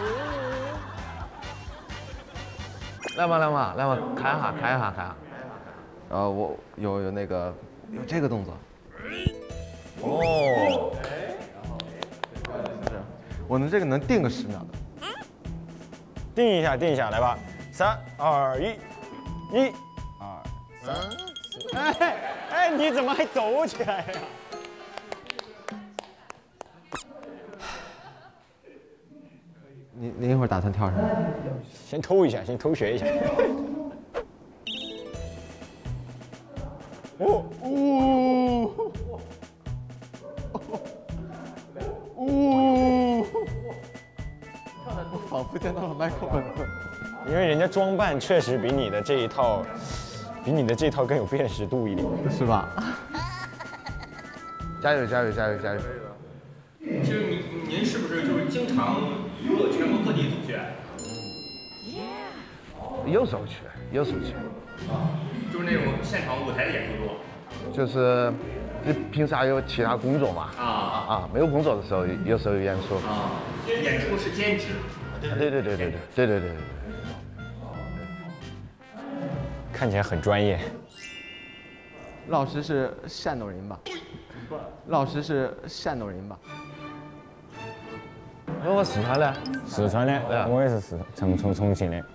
来嘛，看一下。我有那个有这个动作。哦。我们这个能定个10秒的。 定一下，来吧，3、2、1，1、2、3、4。哎，你怎么还走起来呀？ 您一会儿打算跳什么？ 先偷学一下。 不见到了麦克本尊。 因为人家装扮确实比你的这一套更有辨识度一点， 是吧？ 加油加油加油加油！ 其实您是不是就是经常游乐全国各地走去？ 有时候去，有时候去。 就是那种现场舞台的演出多。 就是平时还有其他工作嘛？没有工作的时候，有时候有演出。 演出是兼职。 对。 看起来很专业。 老师是汕头人吧？老师是汕头人吧？ 我四川的。 四川的，我也是重庆的。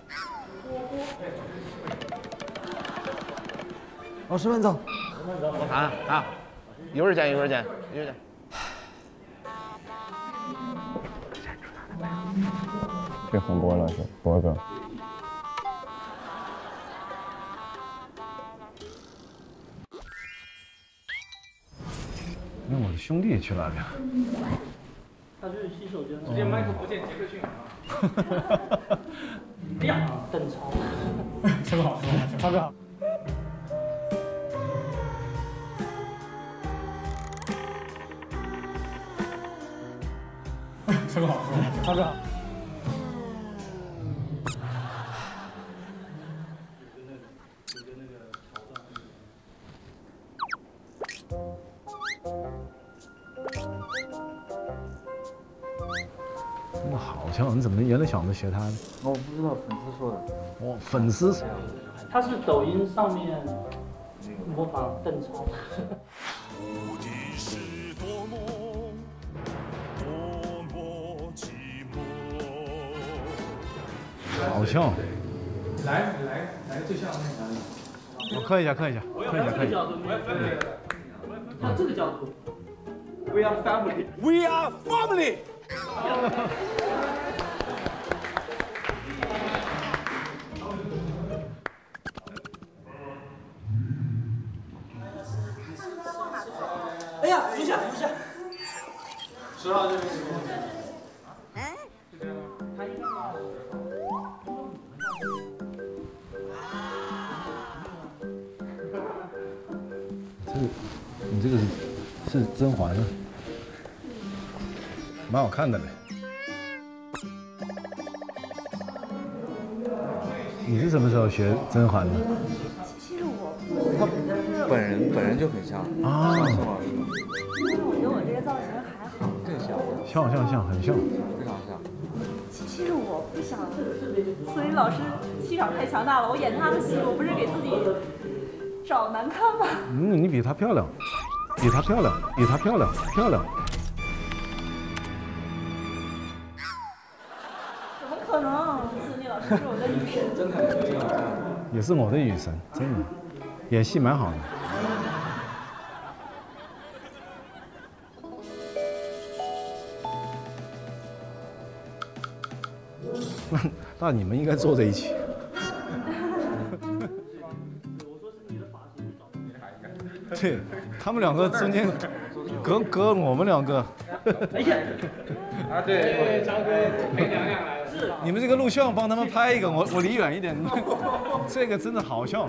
老师们走。 我看啊，一会儿见。 这红波老师，波哥。 那我的兄弟去哪里啊？ 他就是洗手间，直接麦克不见杰克逊啊！哎呀，邓超，这个好，超哥好。这个好，超哥好。 真的好像，你怎么能演的想着学他呢？ 我不知道，粉丝说的。 哦，粉丝。 他是抖音上面模仿邓超。 好像。 来最像那个。 我看一下。 我要这个角度，要这个角度。We are family. We are family. 哎呀，扶下。10号这边。 你这个是甄嬛啊，蛮好看的嘞。你是什么时候学甄嬛的？ 其实我他本人就很像啊。 因为我觉得我这个造型还好， 更像， 很像， 非常像。 其实我不想，所以老师气场太强大了，我演他的戏，我不是给自己找难看吗？ 你比她漂亮，比她漂亮。 怎么可能？思妮老师是我的女神， 真的。 也是我的女神，真的，演戏蛮好的。那你们应该坐在一起。对，他们两个中间隔我们两个。 哎呀，啊对，张哥陪娘娘来了。是。 你们这个录像帮他们拍一个，我离远一点。这个真的好笑。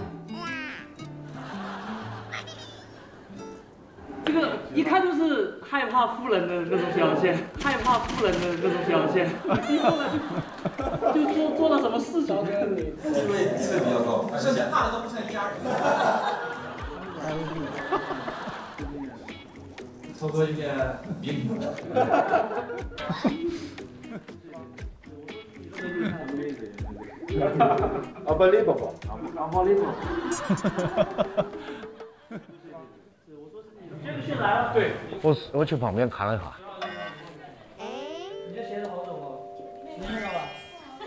这个一看就是害怕夫人的那种表现，一后来就做了什么事情？ 因为地位比较高，甚至怕的都不像一家人。操作有点别扭。Unbelievable。 杰克逊来了，对。 我去旁边看了一下。 你这鞋子好懂哦，你看到吧？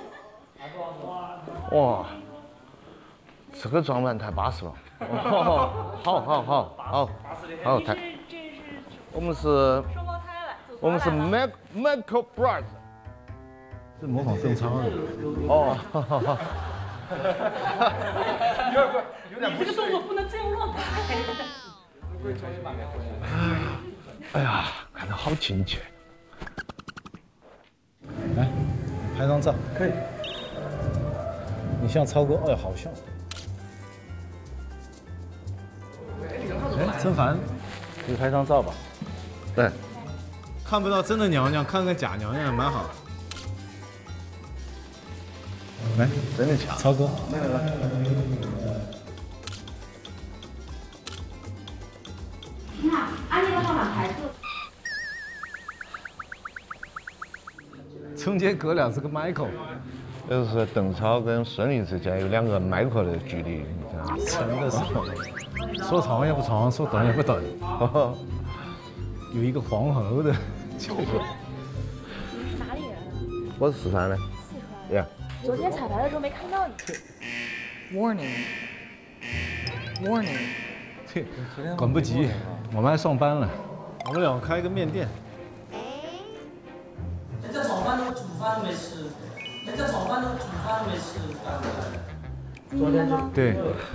哇，这个装扮太巴适了。好，太。我们是 Michael Bride。 是模仿邓超的。 哦。 你这个动作不能这样乱拍。 哎呀，看得好亲切。 来， 拍张照。 可以。 你像超哥，哎，好像。哎，曾凡， 去拍张照吧。 对。 看不到真的娘娘，看看假娘娘也蛮好。来， 真的假？ 超哥。 来。 你好，按那个号码排队。 中间隔2个 Michael。 就是邓超跟孙俪之间有2个 Michael 的距离，你知道吗？ 真的是，说长也不长，说短也不短。有一个皇后的角色。 你是哪里人啊？ 我是四川的。 四川。 呀。 昨天彩排的时候没看到你。 Warning。 切，赶不及，我们还上班了。我们俩开个面店。 人家早饭都煮饭都没吃，人家早饭都煮饭都没吃。 昨天吗？ 对。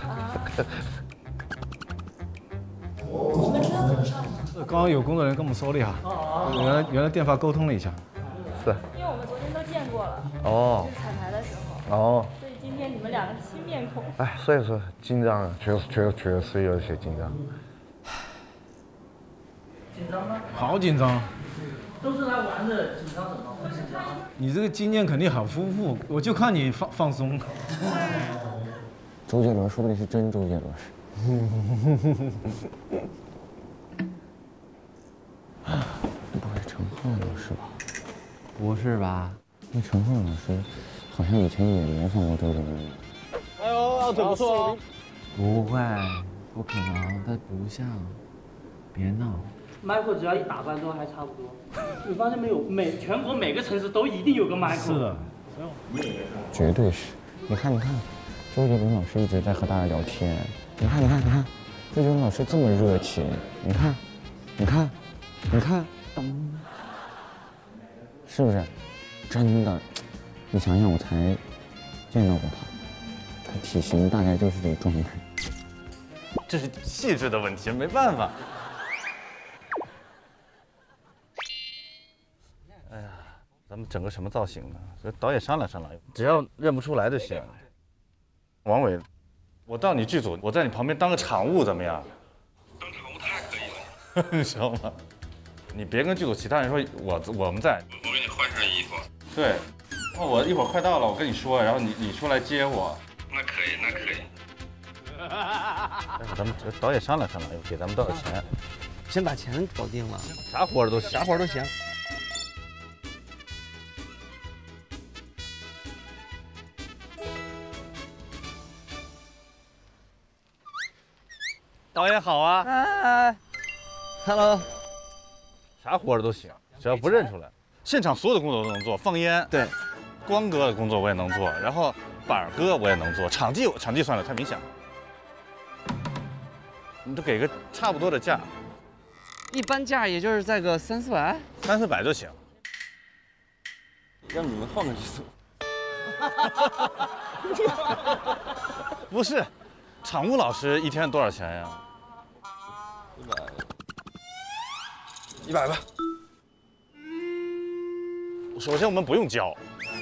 你们车怎么上的？ 刚刚有工作人员跟我们说了一下，原来电话沟通了一下。 是。 因为我们昨天都见过了。 哦。 就是彩排的时候。 哦。 所以今天你们2个是新面孔。 哎，所以说紧张啊，确实有些紧张。 紧张吗？ 好紧张。 都是来玩的，紧张什么？会紧张吗？ 你这个经验肯定很丰富，我就看你放松。 周杰伦说不定是真周杰伦。不会陈赫老师吧？不是吧？那陈赫老师好像以前也模仿过周杰伦。 哎呦，二腿不错哦。 不会，不可能，他不像。别闹。 Michael 只要一打扮都还差不多，你发现没有？全国每个城市都一定有个 Michael。 是的， 绝对是。你看，周杰伦老师一直在和大家聊天。你看，周杰伦老师这么热情。你看，是不是？真的，你想想，我才见到过他，他体型大概就是这个状态。 这是气质的问题，没办法。哎呀，咱们整个什么造型呢？这导演商量，只要认不出来就行。王伟，我到你剧组，我在你旁边当个场务怎么样？当场务太可以了，你知道吗？你别跟剧组其他人说我们在，我给你换上衣服。对，我一会儿快到了，我跟你说，然后你出来接我。那可以。咱们导演商量，给咱们多少钱？ 先把钱搞定了， 啥活都行。导演好啊！ 哎 ，Hello， 啥活都行，只要不认出来。现场所有的工作都能做，放烟， 对， 光哥的工作我也能做，然后板哥我也能做，场地算了，太明显了。你都给个差不多的价， 一般价也就是在个300-400 ，300-400就行。 让你们换个剧组。 不是，场务老师一天多少钱呀？100吧。首先我们不用教，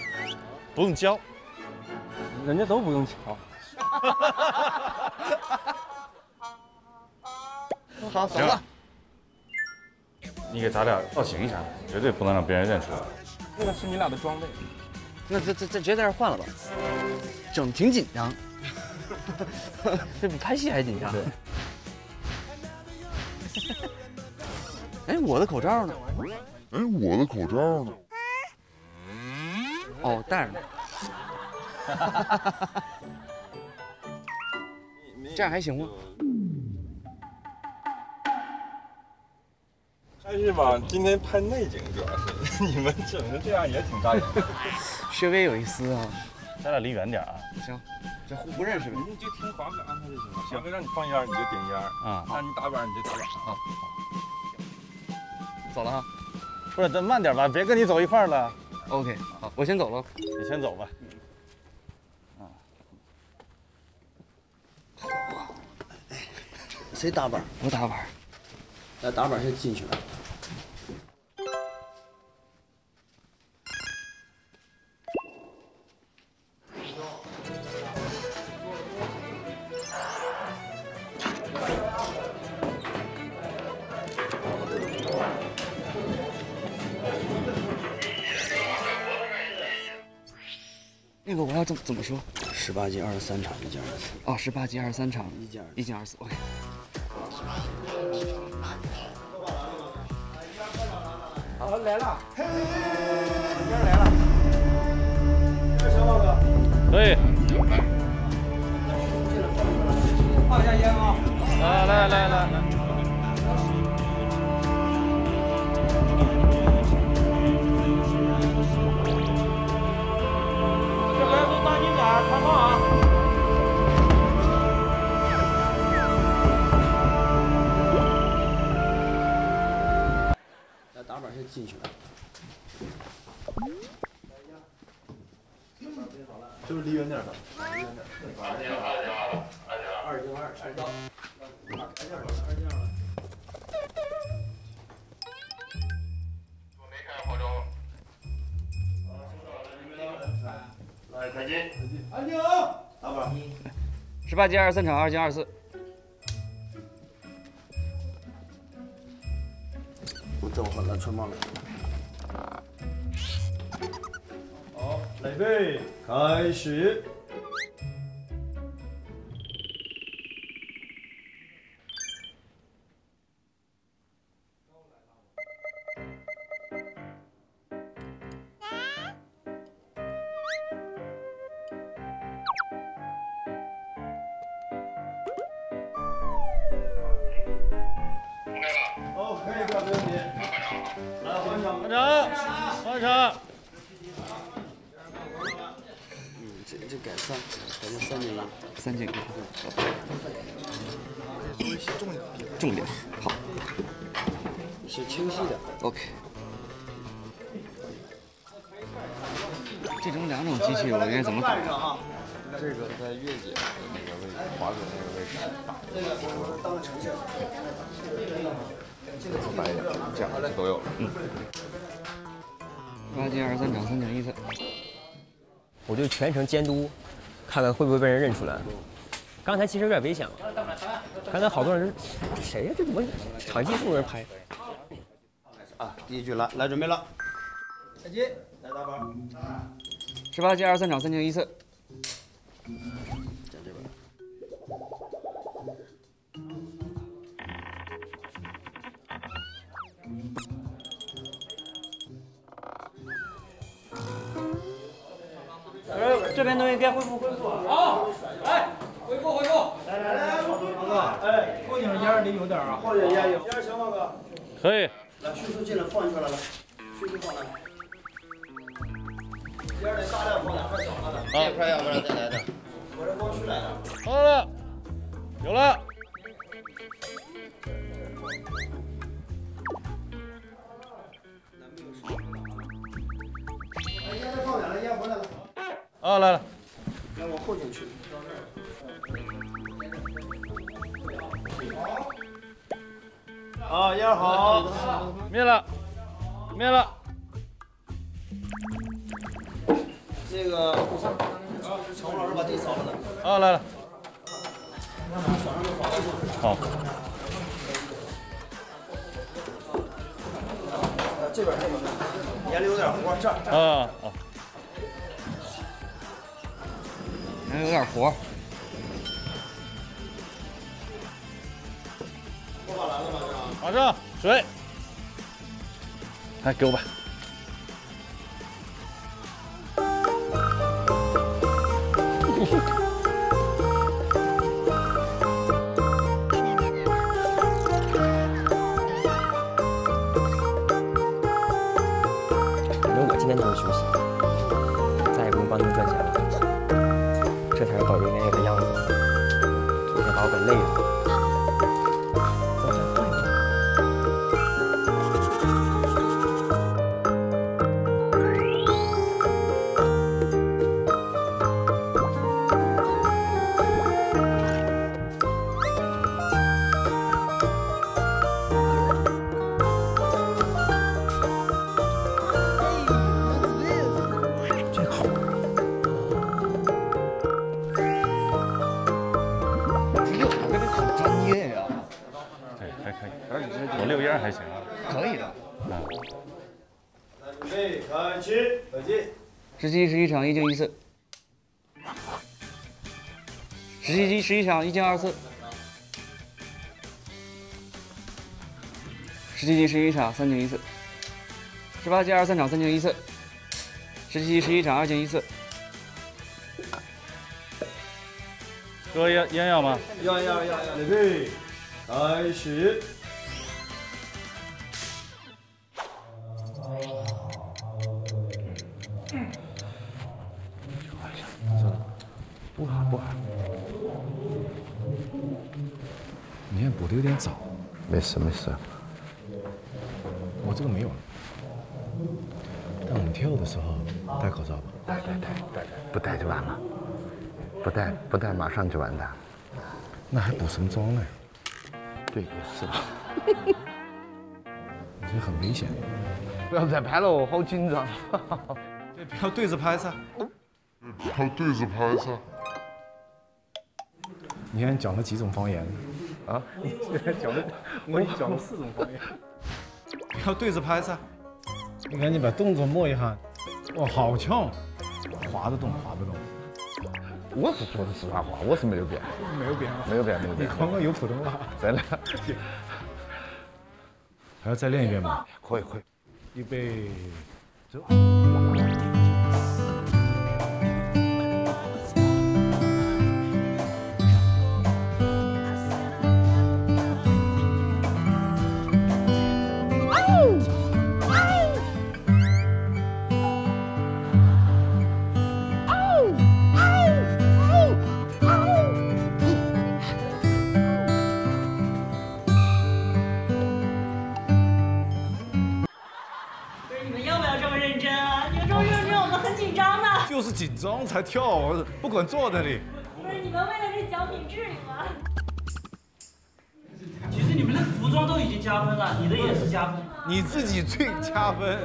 人家都不用教。 好，走了。你给咱俩造型一下，绝对不能让别人认出来。 那个是你俩的装备。那这直接在这换了吧，整挺紧张。这比拍戏还紧张。对。哎，我的口罩呢？哦，戴着呢。这样还行吗？ 但是吧，今天拍内景主要是你们整成这样也挺扎眼。 稍微有一丝啊。 咱俩离远点啊。 行，这互不认识呗。 你就听华哥安排就行了。华哥让你放烟，你就点烟啊；让你打板，你就打板啊。 走了哈。 不是，咱慢点吧，别跟你走一块儿了。 OK， 好，我先走了。 你先走吧。 谁打板？我打板。来，打板先进去了。 哎， 那个我要怎么说 ？18进23场，1进24。 哦，18进23场，1进24。OK。 好，来了，嘿，烟来了。小宝哥。 可以。 放一下烟啊！ 来。 看好啊！ 那打板先进去了。 是不是离远点的？离远点。2进2，差不多。2进2了。来，开机。安静。打板。 18进23场，2进24。 我走好了，春帽了。 好，来备，开始。 换场。 这改成3进1。 3进1。 说一些重点。好。 是清晰的。 OK。这种2种机器我应该怎么打？ 这个在月姐的那个位置，滑轮那个位置打。 这个我当个呈现。 这个自白一点，这样就都有了。 18进23场，3进1次。 我就全程监督，看看会不会被人认出来。刚才其实有点危险了，刚才好多人，谁呀？这怎么场记这么多人拍？ 啊，第一句来准备了，开机，来打板。 18进23场，3进1次。 在这边。 这边东西该恢复。好，来，恢复。来，王哥，哎，后颈烟里有点啊。 后颈烟有。烟行，王哥。 可以。 来，迅速进来，放进去了，来，迅速放来。烟得大量放点，太少了。 这块要不然再来点。 我这光驱来的。 好了，有了。 烟再放点了，烟回来了。 啊，来了。 让我后颈去。 好，烟好。 灭了。 那个陈红老师把地扫了呢。 啊，来了。好。 这边，烟里有点活，这儿。 啊。 还有点活。 拖把来了吗？ 马上水。来，给我吧。 反正我今天就是休息，再也不用帮他们赚钱了。这才是导游应该有的样子。昨天把我给累了。 我溜烟还行啊。 可以的。 来，准备，开始，开机。 17、11场，1进1次。 17级11场1进2次，17级11场3进1次，18级23场3进1次，17级11场2进1次。 哥烟要吗？ 要，准备，开始。 不好。你看补的有点早。 没事。 我这个没有了。但我们跳的时候戴口罩吧。 戴，不戴就完了。不戴马上就完蛋。 那还补什么妆呢？ 对，也是。 你这很危险。 不要再拍了，我好紧张。 对，不要对着拍噻。你看讲了几种方言？ 啊？ 我已经讲了4种方言。不要对着拍噻。你赶紧把动作摸一下。哇，好呛，滑得动。 我是说的实话，我是没有变。 没有变。你刚刚有普通话。 真的。 还要再练一遍吗？ 可以。 预备，走。就是紧张才跳，不管坐那里。 不是你们为了这奖品至于吗？ 其实你们的服装都已经加分了，你的也是加分。 你自己最加分。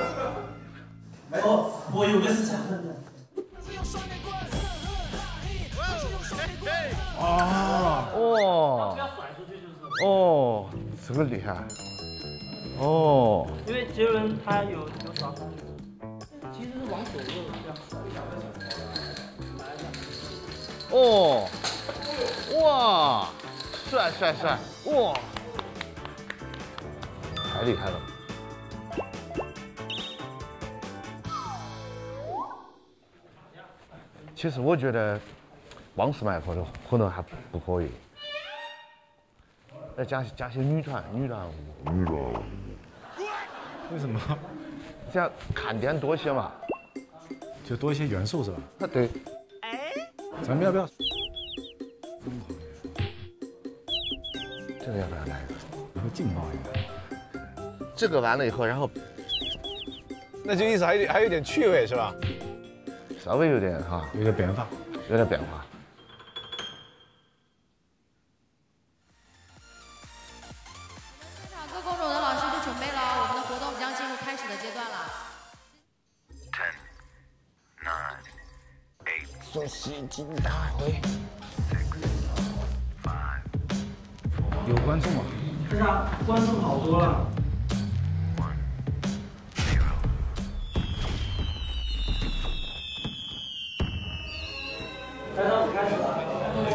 哦，我有个是加分的。 哦，这个厉害。哦。 因为杰伦他有耍分。其实是往左右要甩一下。 哦，哇，帅，哇，太厉害了。其实我觉得王氏麦克的可能还不可以，再加些女团舞。 为什么？ 这样看点多些嘛， 就多一些元素是吧？ 啊，对。 咱们要不要？ 这个要不要来一个？ 然后劲爆一点。 这个完了以后，然后， 那就意思还有点趣味是吧？ 稍微有点哈， 有点变化。 现场各工种的老师就准备了，我们的活动将进入开始的阶段了。 说戏精大会， 有观众吗？ 是啊，观众好多了。开场开始了。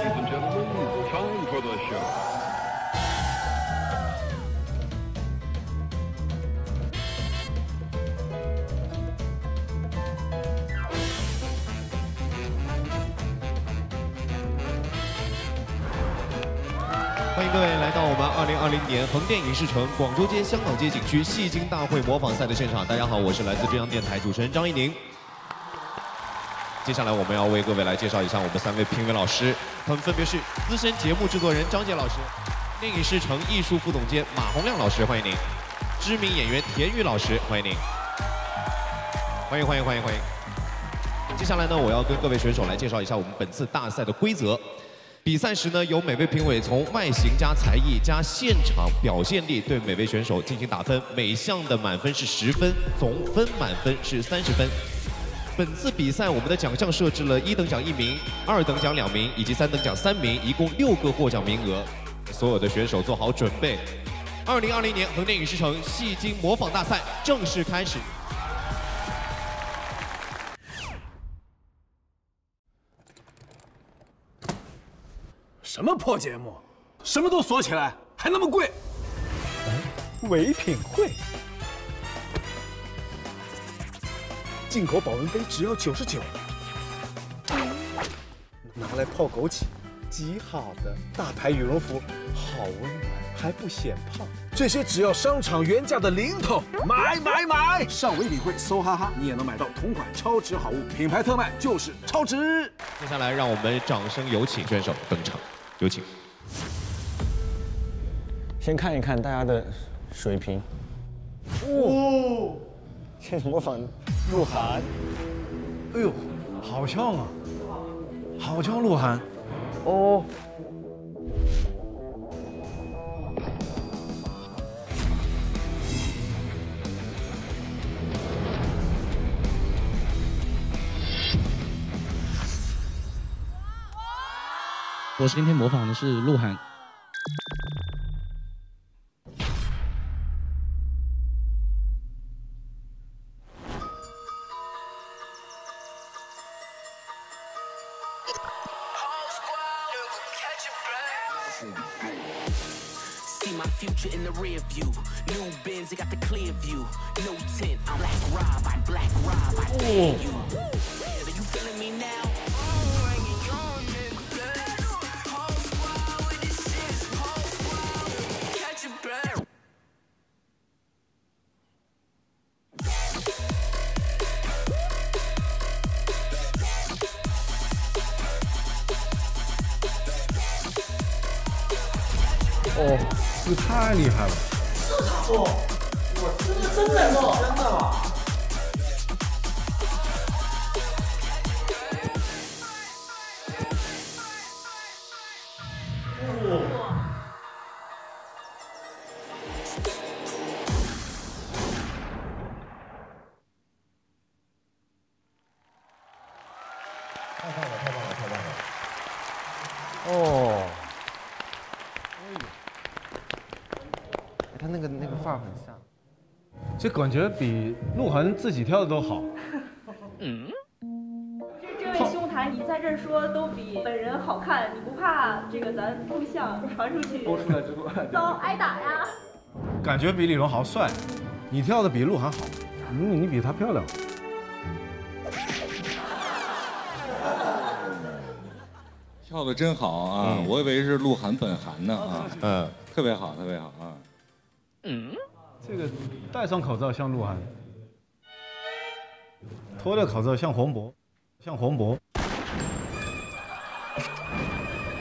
欢迎各位来到我们2020年横店影视城广州街香港街景区戏精大会模仿赛的现场。大家好，我是来自中央电台主持人张怡宁。接下来我们要为各位来介绍一下我们3位评委老师，他们分别是资深节目制作人张杰老师、电影视城艺术副总监马洪亮老师，欢迎您；知名演员田雨老师，欢迎您。欢迎。接下来呢，我要跟各位选手来介绍一下我们本次大赛的规则。比赛时呢，由每位评委从外形加才艺加现场表现力对每位选手进行打分，每项的满分是10分，总分满分是30分。本次比赛我们的奖项设置了1等奖1名、2等奖2名以及3等奖3名，一共6个获奖名额。所有的选手做好准备，2020年横店影视城戏精模仿大赛正式开始。 什么破节目？什么都锁起来，还那么贵？ 唯品会。 进口保温杯只要99，拿来泡枸杞，极好的大牌羽绒服，好温暖，还不显胖。这些只要商场原价的零头，买！上唯品会搜哈哈，你也能买到同款超值好物，品牌特卖就是超值。 接下来让我们掌声有请选手登场，有请。 先看一看大家的水平。先模仿鹿晗。 哎呦，好像啊，好像鹿晗。 哦。 我今天模仿的是鹿晗。 Future in the rear view. New Benz, it got the clear view. No tint, I'm Black Rob, I pay you. Are you feeling me now? Catch a bird. 哦，这个太厉害了！ 是他做，我真的做，真的吗？ 太棒了，太棒了，太棒了！ 哦。 他那个范儿很像， 这感觉比鹿晗自己跳的都好。 这位兄台，你在这儿说都比本人好看，你不怕这个咱录像传出去， 播出来之后遭挨打呀？ 感觉比李荣豪帅，你跳的比鹿晗好，你比他漂亮。 跳的真好啊！我以为是鹿晗本韩呢啊，特别好，特别好啊。 这个戴上口罩像鹿晗，脱掉口罩像黄渤，像黄渤。